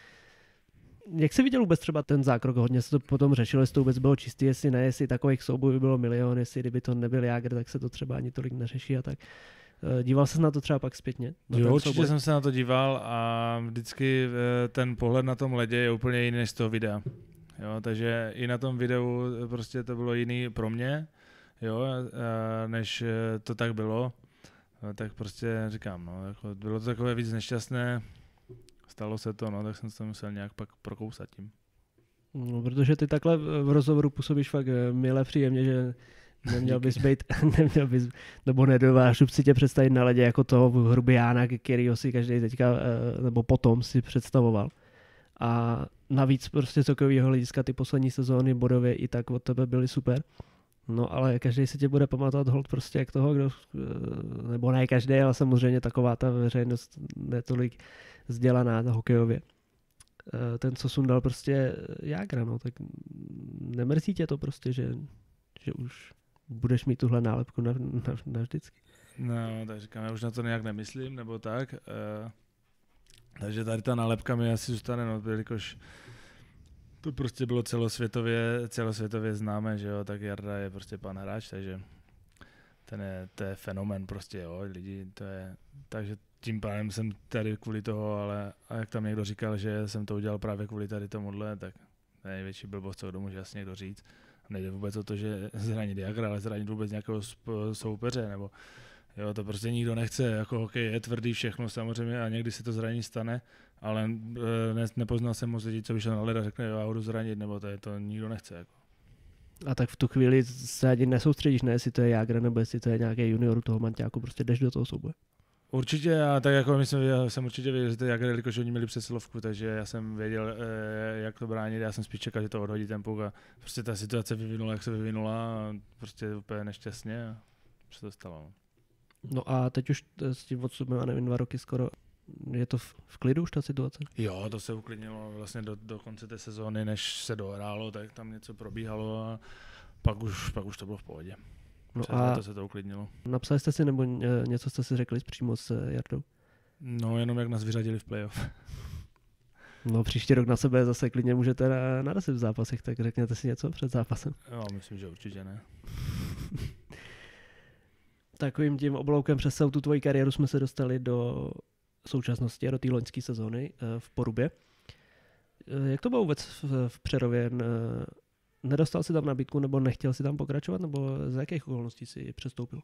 Jak jsi viděl vůbec třeba ten zákrok? Hodně se to potom řešilo, jestli to vůbec bylo čistý, jestli ne, jestli takových soubojů bylo milion, jestli kdyby to nebyl Jágr, tak se to třeba ani tolik neřeší a tak. Díval ses na to třeba pak zpětně? Jo, určitě souboj? Jsem se na to díval a vždycky ten pohled na tom ledě je úplně jiný než z toho videa. Jo, takže i na tom videu prostě to bylo jiný pro mě, jo, než to tak bylo. Tak prostě říkám, no, jako bylo to takové víc nešťastné, stalo se to, no, tak jsem se musel nějak pak prokousat tím. No, protože ty takhle v rozhovoru působíš fakt milé, příjemně, že neměl bys být, neměl bys, nebo nedovážu si tě představit na ledě jako toho hrubiána, kterýho si každý teďka, nebo potom si představoval. A navíc prostě z takového hlediska ty poslední sezóny bodově i tak od tebe byly super. No ale každý si tě bude pamatovat hold prostě jak toho, kdo, nebo ne každý, ale samozřejmě taková ta veřejnost netolik vzdělaná hokejově. Ten, co sundal prostě Jágra, no, tak nemrzí tě to prostě, že, že už budeš mít tuhle nálepku na, na, na vždycky. No, tak říkám, já už na to nějak nemyslím, nebo tak. Uh, takže tady ta nálepka mi asi zůstane, no, jelikož to prostě bylo celosvětově, celosvětově známé, že jo, tak Jarda je prostě pan hráč, takže ten je, to je fenomén prostě, jo, lidi, to je, takže tím pádem jsem tady kvůli toho, ale a jak tam někdo říkal, že jsem to udělal právě kvůli tady tomuhle, tak to je největší blbost, co kdo může asi někdo říct. Nejde vůbec o to, že zranit Jágra, ale zranit vůbec nějakého soupeře, nebo jo, to prostě nikdo nechce, jako hokej je tvrdý všechno samozřejmě a někdy se to zranění stane, ale ne, nepoznal jsem moc lidí, co vyšel na led a řekne, jo, já budu zranit, nebo to, je, to nikdo nechce. Jako. A tak v tu chvíli se ani nesoustředíš, ne, jestli to je Jágr, nebo jestli to je nějaký junior u toho Manťáku, prostě jdeš do toho souboje. Určitě, a tak jako myslím, já jsem určitě věděl, že to je Jágr, jelikož oni měli přesilovku, takže já jsem věděl, jak to bránit, já jsem spíš čekal, že to odhodí ten puk a prostě ta situace vyvinula, jak se vyvinula, a prostě úplně nešťastně a se to stalo. No. No a teď už s tím odstupem, a nevím, dva roky skoro, je to v, v klidu už ta situace? Jo, to se uklidnilo vlastně do, do konce té sezóny, než se dohrálo, tak tam něco probíhalo a pak už, pak už to bylo v pohodě. No a to se to uklidnilo. Napsali jste si nebo něco jste si řekli přímo s Jardou? No jenom jak nás vyřadili v playoff. No příští rok na sebe zase klidně můžete narazit v zápasech, tak řekněte si něco před zápasem. Jo, myslím, že určitě ne. Takovým tím obloukem přes celou tu tvoji kariéru jsme se dostali do současnosti a do té loňské sezóny v Porubě. Jak to bylo vůbec v, v Přerově? Nedostal si tam nabídku nebo nechtěl si tam pokračovat, nebo z jakých okolností si přestoupil?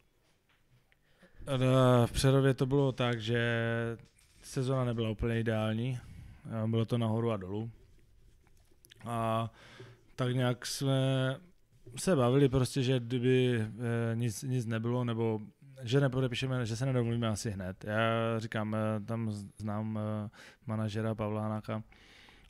V Přerově to bylo tak, že sezóna nebyla úplně ideální. Bylo to nahoru a dolů. A tak nějak jsme se bavili prostě, že kdyby nic, nic nebylo, nebo že nepodepíšeme, že se nedomluvíme asi hned. Já říkám, tam znám manažera Pavla Hanáka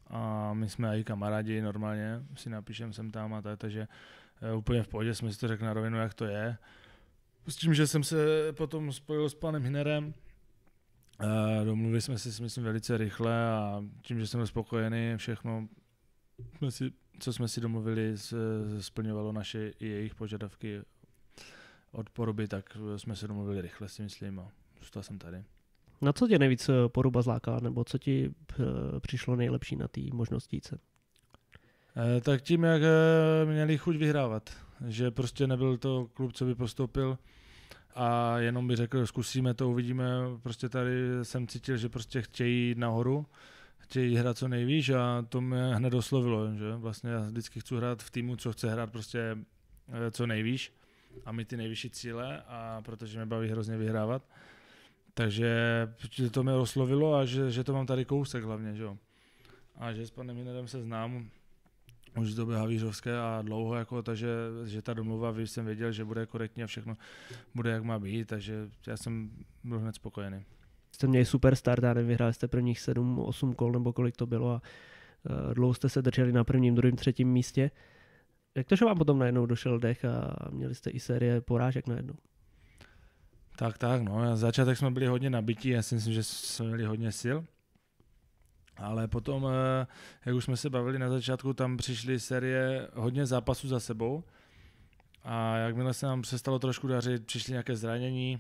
a my jsme i kamarádi normálně, si napíšem sem tam a tak, takže úplně v pohodě jsme si to řekli na rovinu, jak to je. S tím, že jsem se potom spojil s panem Hinerem, domluvili jsme si, myslím, velice rychle a tím, že jsem byl spokojený, všechno, jsme si, co jsme si domluvili, splňovalo naše i jejich požadavky od Poruby, tak jsme se domluvili rychle, si myslím, a zůstal jsem tady. Na co tě nejvíc Poruba zlákala, nebo co ti přišlo nejlepší na té možnostíce? E, tak tím, jak měli chuť vyhrávat, že prostě nebyl to klub, co by postoupil a jenom by řekl, zkusíme to, uvidíme, prostě tady jsem cítil, že prostě chtějí jít nahoru, chtějí hrát co nejvíš a to mě hned oslovilo, že vlastně já vždycky chci hrát v týmu, co chce hrát prostě co nejvíš a mít ty nejvyšší cíle, a protože mě baví hrozně vyhrávat. Takže to mě oslovilo a že, že to mám tady kousek hlavně, že jo. A že s panem Hinerem se znám už z doby havířovské a dlouho, jako, takže že ta domluva, víš, jsem věděl, že bude korektní a všechno bude jak má být, takže já jsem byl hned spokojený. Jste měli super start, a nevyhráli jste prvních sedm osm kol nebo kolik to bylo a dlouho jste se drželi na prvním, druhém, třetím místě. Jak to, že vám potom najednou došel dech a měli jste i série porážek najednou? Tak, tak, no. Na začátek jsme byli hodně nabití, já si myslím, že jsme měli hodně sil. Ale potom, jak už jsme se bavili na začátku, tam přišly série hodně zápasů za sebou. A jakmile se nám přestalo trošku dařit, přišly nějaké zranění.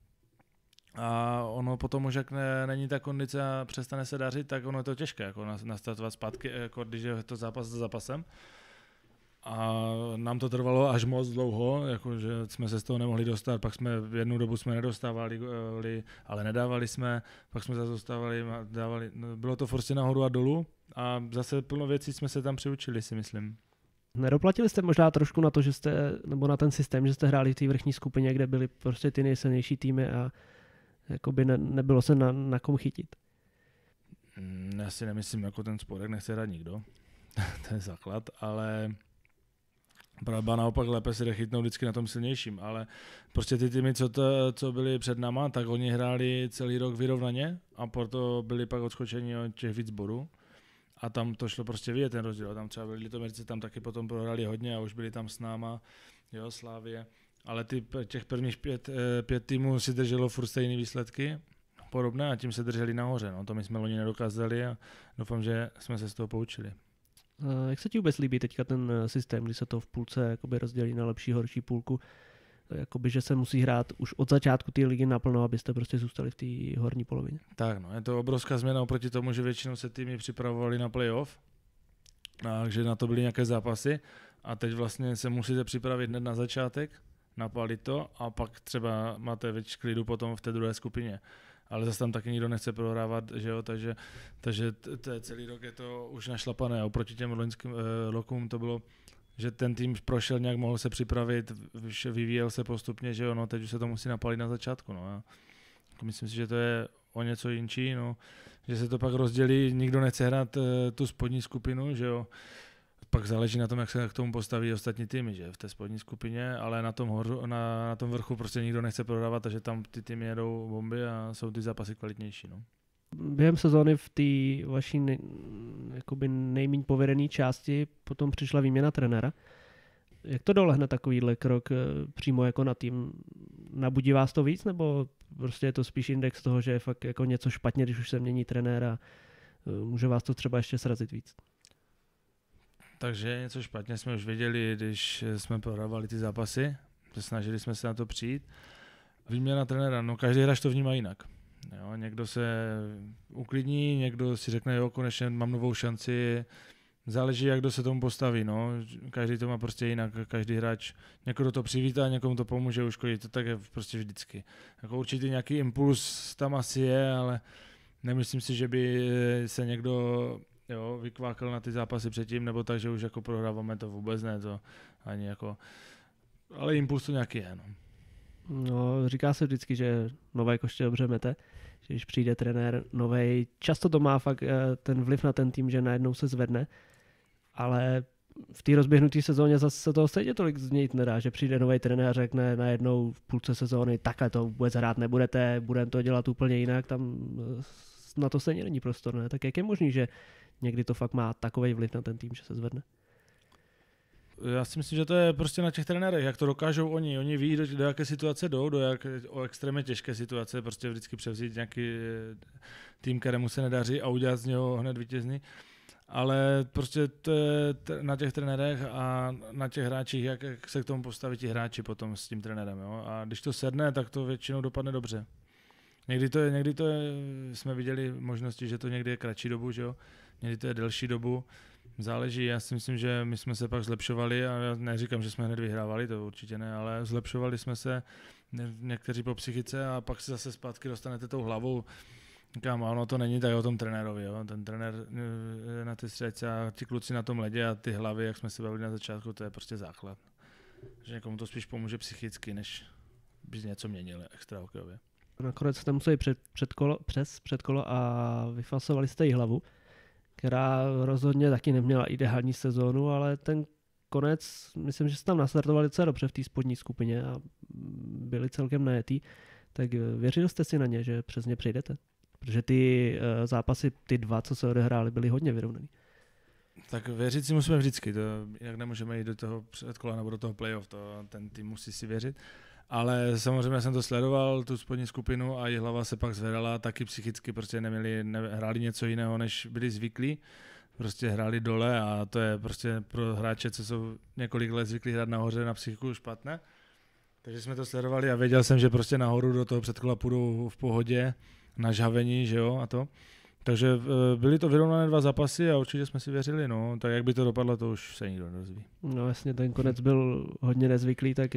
A ono potom už, jak ne, není ta kondice a přestane se dařit, tak ono je to těžké, jako nastartovat zpátky, jako když je to zápas za zápasem. A nám to trvalo až moc dlouho, jakože jsme se z toho nemohli dostat, pak jsme v jednu dobu jsme nedostávali, ale nedávali jsme, pak jsme zase dostávali, dávali, bylo to prostě nahoru a dolů a zase plno věcí jsme se tam přiučili, si myslím. Nedoplatili jste možná trošku na to, že jste, nebo na ten systém, že jste hráli v té vrchní skupině, kde byly prostě ty nejsilnější týmy a jakoby ne, nebylo se na, na kom chytit? Já si nemyslím, jako ten sporek nechce hrát nikdo, to je základ, ale Pravda naopak lépe se jde chytnout vždycky na tom silnějším, ale prostě ty týmy, co, to, co byli před náma, tak oni hráli celý rok vyrovnaně a proto byli pak odskočeni od těch víc bodů. A tam to šlo prostě vidět ten rozdíl. Tam třeba byli Litoměrci, tam taky potom prohrali hodně a už byli tam s náma, jo, Slavie. Ale ty, těch prvních pět, pět týmů si drželo furt stejné výsledky, podobné, a tím se drželi nahoře. No, to my jsme loni nedokázali a doufám, že jsme se z toho poučili. Jak se ti vůbec líbí teďka ten systém, kdy se to v půlce jakoby rozdělí na lepší, horší půlku? Jakoby, že se musí hrát už od začátku té ligy naplno, abyste prostě zůstali v té horní polovině. Tak no, je to obrovská změna oproti tomu, že většinou se týmy připravovali na playoff, takže na to byly nějaké zápasy a teď vlastně se musíte připravit hned na začátek, napálit to a pak třeba máte větší klidu potom v té druhé skupině. Ale zase tam taky nikdo nechce prohrávat, že jo, takže, takže t- t- celý rok je to už našlapané a oproti těm loňským eh, rokům to bylo, že ten tým prošel nějak, mohl se připravit, vyvíjel se postupně, že jo, no teď už se to musí napalit na začátku, no a myslím si, že to je o něco jinčí, no, že se to pak rozdělí, nikdo nechce hrát eh, tu spodní skupinu, že jo, pak záleží na tom, jak se k tomu postaví ostatní týmy, že v té spodní skupině, ale na tom, horu, na, na tom vrchu prostě nikdo nechce prohrávat, takže tam ty týmy jedou bomby a jsou ty zápasy kvalitnější. No. Během sezóny v té vaší nej, jakoby nejméně povedené části potom přišla výměna trenéra. Jak to dolehne takovýhle krok přímo jako na tým? Nabudí vás to víc, nebo prostě je to spíš index toho, že je fakt jako něco špatně, když už se mění trenér a může vás to třeba ještě srazit víc? Takže něco špatně jsme už věděli, když jsme prohrávali ty zápasy, že snažili jsme se na to přijít. Výměna trenéra, no každý hráč to vnímá jinak. Jo, někdo se uklidní, někdo si řekne, jo, konečně mám novou šanci, záleží, jak kdo se tomu postaví, no. Každý to má prostě jinak, každý hráč, někoho to přivítá, někomu to pomůže uškodit, to tak je prostě vždycky. Jako určitě nějaký impuls tam asi je, ale nemyslím si, že by se někdo jo, vykvákal na ty zápasy předtím, nebo tak, že už jako prohráváme, to vůbec ne, to ani jako, ale impuls to nějaký je, no. No, říká se vždycky, že nové koště dobře mete, že když přijde trenér novej, často to má fakt ten vliv na ten tým, že najednou se zvedne, ale v té rozběhnuté sezóně zase se toho stejně tolik změnit nedá, že přijde nový trenér a řekne najednou v půlce sezóny, takhle to vůbec hrát nebudete, budeme to dělat úplně jinak, tam na to stejně není prostor, ne? Tak jak je možný, že někdy to fakt má takovej vliv na ten tým, že se zvedne? Já si myslím, že to je prostě na těch trenérech, jak to dokážou oni. Oni ví, do, do jaké situace jdou, do jak, o extrémně těžké situace, prostě vždycky převzít nějaký tým, kterému se nedaří a udělat z něho hned vítězný. Ale prostě to je na těch trenérech a na těch hráčích, jak, jak se k tomu postaví ti hráči potom s tím trenérem. Jo? A když to sedne, tak to většinou dopadne dobře. Někdy to je, někdy to je, jsme viděli možnosti, že to někdy je kratší dobu, že jo? Někdy to je delší dobu. Záleží, já si myslím, že my jsme se pak zlepšovali a já neříkám, že jsme hned vyhrávali, to určitě ne, ale zlepšovali jsme se někteří po psychice a pak si zase zpátky dostanete tou hlavou. Říkám, ono to není tak o tom trenérovi, jo? Ten trenér na ty střelce a ti kluci na tom ledě a ty hlavy, jak jsme se bavili na začátku, to je prostě základ. Že někomu to spíš pomůže psychicky, než by něco měnili extra hokejově. Nakonec jste museli před, před kolo, přes předkolo a vyfasovali jste jí hlavu, která rozhodně taky neměla ideální sezónu, ale ten konec, myslím, že jste tam nastartovali docela dobře v té spodní skupině a byli celkem najetý, tak věřil jste si na ně, že přes ně přejdete? Protože ty uh, zápasy, ty dva, co se odehrály, byly hodně vyrovnaný. Tak věřit si musíme vždycky, to, jak nemůžeme jít do toho předkola nebo do toho playoff, to ten tým musí si věřit. Ale samozřejmě jsem to sledoval, tu spodní skupinu a Jihlava se pak zvedala, taky psychicky prostě neměli, ne, hráli něco jiného, než byli zvyklí. Prostě hráli dole a to je prostě pro hráče, co jsou několik let zvyklí hrát nahoře, na psychiku špatné. Takže jsme to sledovali a věděl jsem, že prostě nahoru do toho předkola půjdu v pohodě, na žhavení, že jo, a to. Takže byly to vyrovnané dva zápasy a určitě jsme si věřili, no, tak jak by to dopadlo, to už se nikdo nedozví. No jasně, ten konec byl hodně nezvyklý, tak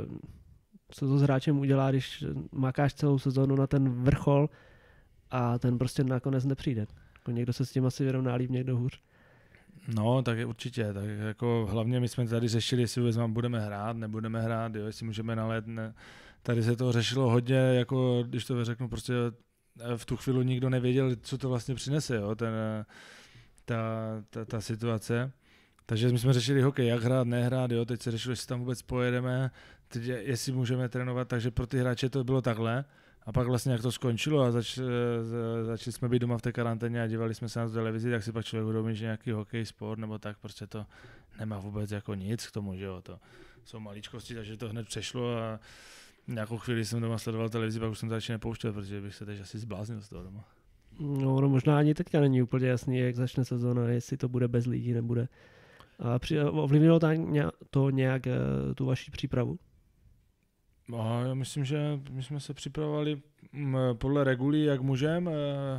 co to s hráčem udělá, když makáš celou sezónu na ten vrchol a ten prostě nakonec nepřijde. Jako někdo se s tím asi vyrovná líp, někdo hůř. No, tak je určitě, tak jako hlavně my jsme tady řešili, jestli vůbec budeme hrát, nebudeme hrát, jo, jestli můžeme nalet, ne. Tady se to řešilo hodně, jako když to řeknu, prostě v tu chvíli nikdo nevěděl, co to vlastně přinese, jo, ten, ta, ta, ta situace. Takže my jsme řešili hokej, jak hrát, nehrát, jo, teď se řešilo, jestli tam vůbec pojedeme, teď jestli můžeme trénovat, takže pro ty hráče to bylo takhle. A pak vlastně jak to skončilo a zač, začali jsme být doma v té karanténě a dívali jsme se na televizi, tak si pak člověk uvědomí, že nějaký hokej, sport nebo tak, prostě to nemá vůbec jako nic k tomu, že jo, to jsou maličkosti, takže to hned přešlo a nějakou chvíli jsem doma sledoval televizi, pak už jsem to začal nepouštět, protože bych se teď asi zbláznil z toho doma. No, no možná ani teďka není úplně jasný, jak začne sezóna, jestli to bude bez lidí, nebude. A při, ovlivnilo to nějak tu vaši přípravu? No, já myslím, že my jsme se připravovali podle regulí, jak můžeme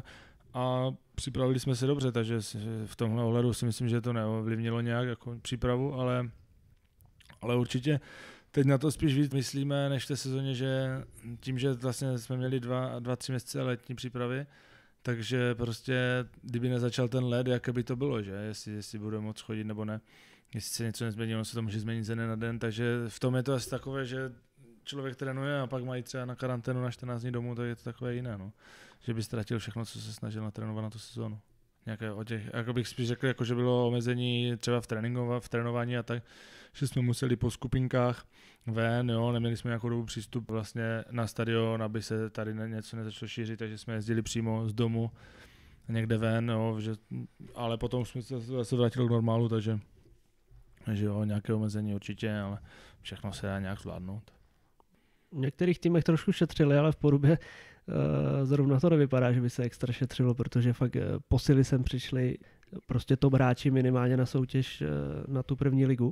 a připravili jsme se dobře, takže v tomhle ohledu si myslím, že to neovlivnilo nějak jako přípravu, ale, ale určitě teď na to spíš víc myslíme, než v té sezóně, že tím, že vlastně jsme měli dva, dva tři měsíce letní přípravy, takže prostě, kdyby nezačal ten led, jaké by to bylo, že? Jestli, jestli budeme moc chodit nebo ne, jestli se něco nezmění, ono se to může změnit ze dne na den, takže v tom je to asi takové, že člověk trénuje a pak mají třeba na karanténu na čtrnáct dní domů, tak je to takové jiné, no. Že by ztratil všechno, co se snažil natrénovat na tu sezónu. Nějaké o těch, jako bych spíš řekl, jako že bylo omezení třeba v, v trénování a tak, že jsme museli po skupinkách ven, jo, neměli jsme nějakou dobu přístup vlastně na stadion, aby se tady něco nezačalo šířit, takže jsme jezdili přímo z domu někde ven, jo, že, ale potom jsme se zase vrátili k normálu, takže, takže jo, nějaké omezení určitě, ale všechno se dá nějak zvládnout. V některých týmech trošku šetřili, ale v Porubě uh, zrovna to nevypadá, že by se extra šetřilo, protože fakt uh, posily sem přišli prostě top hráči minimálně na soutěž uh, na tu první ligu.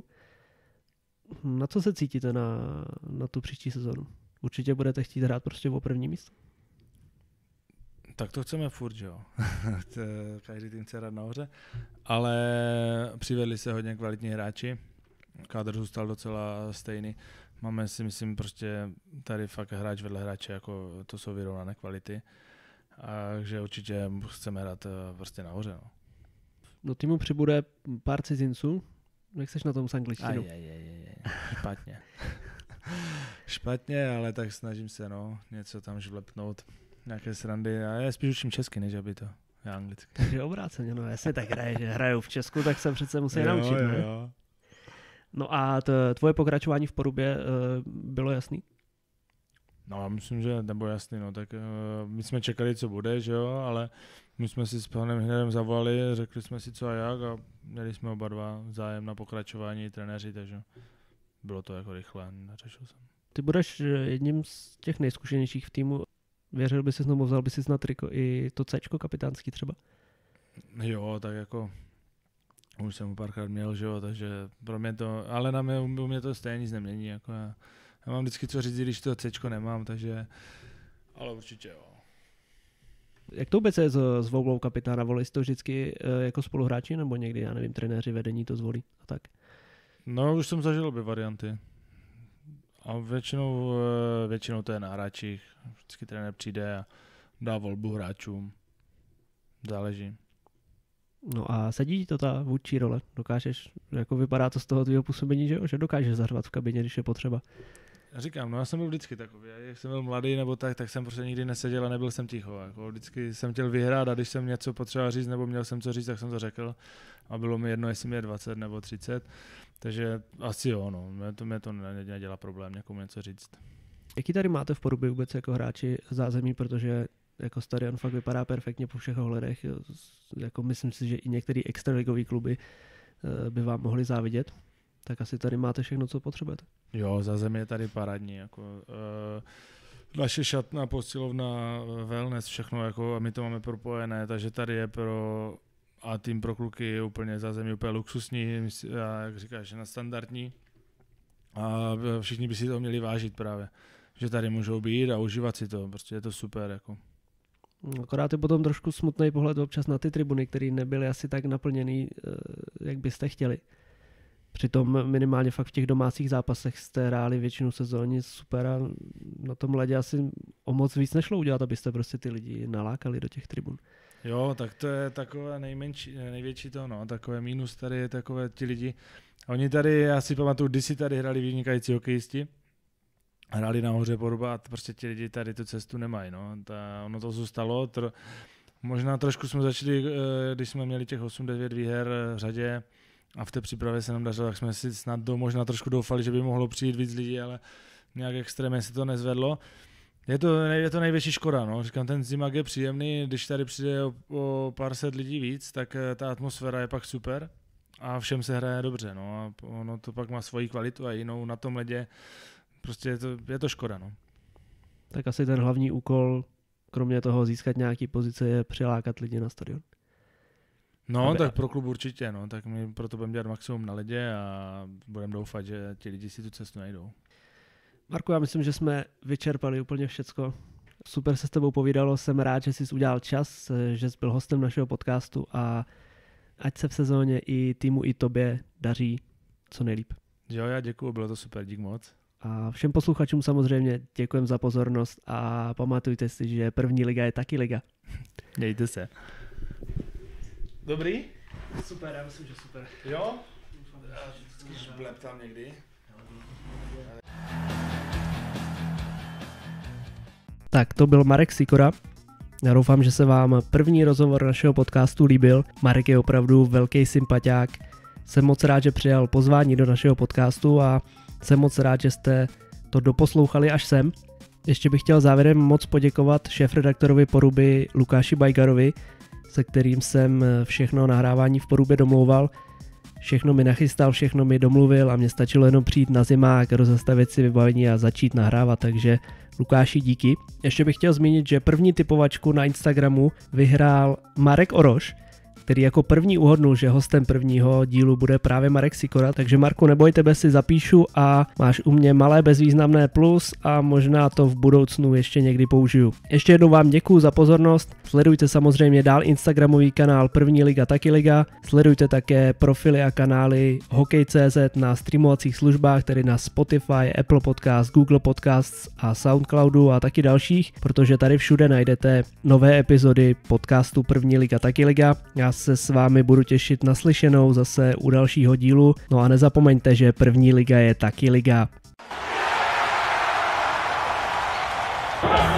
Na co se cítíte na, na tu příští sezonu? Určitě budete chtít hrát prostě o první místo? Tak to chceme furt, jo. Každý tým chce hrát nahoře, ale přivedli se hodně kvalitní hráči. Kádr zůstal docela stejný. Máme si, myslím, prostě tady fakt hráč vedle hráče, jako to jsou vyrovnané kvality. Takže určitě chceme hrát prostě nahoře. No. Do týmu přibude pár cizinců. Jak seš na tom s angličtinou? Aj, aj, aj, aj. Špatně. Špatně, ale tak snažím se, no, něco tam žlepnout. Nějaké srandy. A já spíš učím česky, než aby to je anglicky. Takže obráceně, no jasně tak hraje, že hrajou v Česku, tak se přece musí jo, naučit, jo, ne? Jo. No a t- tvoje pokračování v Porubě uh, bylo jasný? No já myslím, že nebo jasný, no, tak uh, my jsme čekali, co bude, že jo, ale my jsme si s panem Hnedem zavolali, řekli jsme si co a jak a měli jsme oba dva zájem na pokračování trenéři, takže bylo to jako rychle, neřešil jsem. Ty budeš jedním z těch nejzkušenějších v týmu, věřil by si znovu, vzal by si na triko i to Cčko kapitánský třeba? Jo, tak jako už jsem ho párkrát měl, že jo, takže pro mě to, ale na mě, u mě to stejně nic nemění, jako já, já mám vždycky co říct, když to Cčko nemám, takže, ale určitě jo. Jak to vůbec je s, s volbou kapitána? Volí to vždycky e, jako spoluhráči, nebo někdy, já nevím, trenéři, vedení to zvolí a tak? No, už jsem zažil obě varianty. A většinou, většinou to je na hráčích. Vždycky trenér přijde a dá volbu hráčům. Záleží. No a sedí ti to ta vůdčí role? Dokážeš, jako vypadá to z toho tvýho působení, že, že dokážeš zařvat v kabině, když je potřeba? Já říkám, no já jsem byl vždycky takový. Jak jsem byl mladý nebo tak, tak jsem prostě nikdy neseděl a nebyl jsem ticho. Jako vždycky jsem chtěl vyhrát a když jsem něco potřeboval říct nebo měl jsem co říct, tak jsem to řekl. A bylo mi jedno, jestli mi je dvacet nebo třicet. Takže asi jo, no. Mě to, mě to nedělá problém někomu něco říct. Jaký tady máte v Porubě vůbec jako hráči zázemí, protože jako stadion fakt vypadá perfektně po všech ohledech. Jako myslím si, že i některé extraligový kluby by vám mohli závidět. Tak asi tady máte všechno, co potřebujete. Jo, zázemí je tady parádní. Jako, uh, naše šatna, posilovna, wellness, všechno, jako, a my to máme propojené, takže tady je pro a tým pro kluky je úplně zázemí úplně luxusní, a jak říkáš, na standardní. A všichni by si to měli vážit právě, že tady můžou být a užívat si to, prostě je to super. Jako. Akorát je potom trošku smutný pohled občas na ty tribuny, které nebyly asi tak naplněný, jak byste chtěli. Přitom minimálně fakt v těch domácích zápasech jste hráli většinu sezóny super a na tom ledě asi o moc víc nešlo udělat, abyste prostě ty lidi nalákali do těch tribun. Jo, tak to je takové nejmenší, největší to, no, takové mínus tady je takové ti lidi. Oni tady, já si pamatuju, když si tady hráli vynikající hokejisti, hráli nahoře Poruba a prostě ti lidi tady tu cestu nemají, no. Ta, ono to zůstalo, tro, možná trošku jsme začali, když jsme měli těch osm devět výher v řadě, a v té přípravě se nám dařilo, tak jsme si snad do, možná trošku doufali, že by mohlo přijít víc lidí, ale nějak extrémně se to nezvedlo. Je to, je to největší škoda, no. Říkám, ten zimak je příjemný, když tady přijde o, o pár set lidí víc, tak ta atmosféra je pak super a všem se hraje dobře, no. A ono to pak má svoji kvalitu a jinou na tom ledě, prostě je to, je to škoda, no. Tak asi ten hlavní úkol, kromě toho získat nějaký pozice, je přilákat lidi na stadion. No, tak pro klub určitě, no, tak my proto budeme dělat maximum na ledě a budeme doufat, že ti lidi si tu cestu najdou. Marku, já myslím, že jsme vyčerpali úplně všecko. Super se s tebou povídalo, jsem rád, že jsi udělal čas, že jsi byl hostem našeho podcastu a ať se v sezóně i týmu, i tobě daří co nejlíp. Jo, já děkuju, bylo to super, dík moc. A všem posluchačům samozřejmě děkujem za pozornost a pamatujte si, že první liga je taky liga. Mějte se. Dobrý? Super, já myslím, že super. Jo? Vždycky bleptám někdy. Tak to byl Marek Sikora. Já doufám, že se vám první rozhovor našeho podcastu líbil. Marek je opravdu velký sympatiák. Jsem moc rád, že přijal pozvání do našeho podcastu a jsem moc rád, že jste to doposlouchali až sem. Ještě bych chtěl závěrem moc poděkovat šéfredaktorovi Poruby Lukáši Bajgarovi, se kterým jsem všechno nahrávání v Porubě domlouval. Všechno mi nachystal, všechno mi domluvil a mě stačilo jenom přijít na zimák, rozestavit si vybavení a začít nahrávat, takže Lukáši díky. Ještě bych chtěl zmínit, že první typovačku na Instagramu vyhrál Marek Oroš, který jako první uhodnul, že hostem prvního dílu bude právě Marek Sikora, takže Marku, neboj, tebe si zapíšu a máš u mě malé bezvýznamné plus a možná to v budoucnu ještě někdy použiju. Ještě jednou vám děkuju za pozornost, sledujte samozřejmě dál Instagramový kanál První liga taky liga, sledujte také profily a kanály Hokej tečka cé zet na streamovacích službách, tedy na Spotify, Apple Podcast, Google Podcasts a Soundcloudu a taky dalších, protože tady všude najdete nové epizody podcastu První liga taky liga. Já se s vámi budu těšit na slyšenou zase u dalšího dílu. No a nezapomeňte, že první liga je taky liga.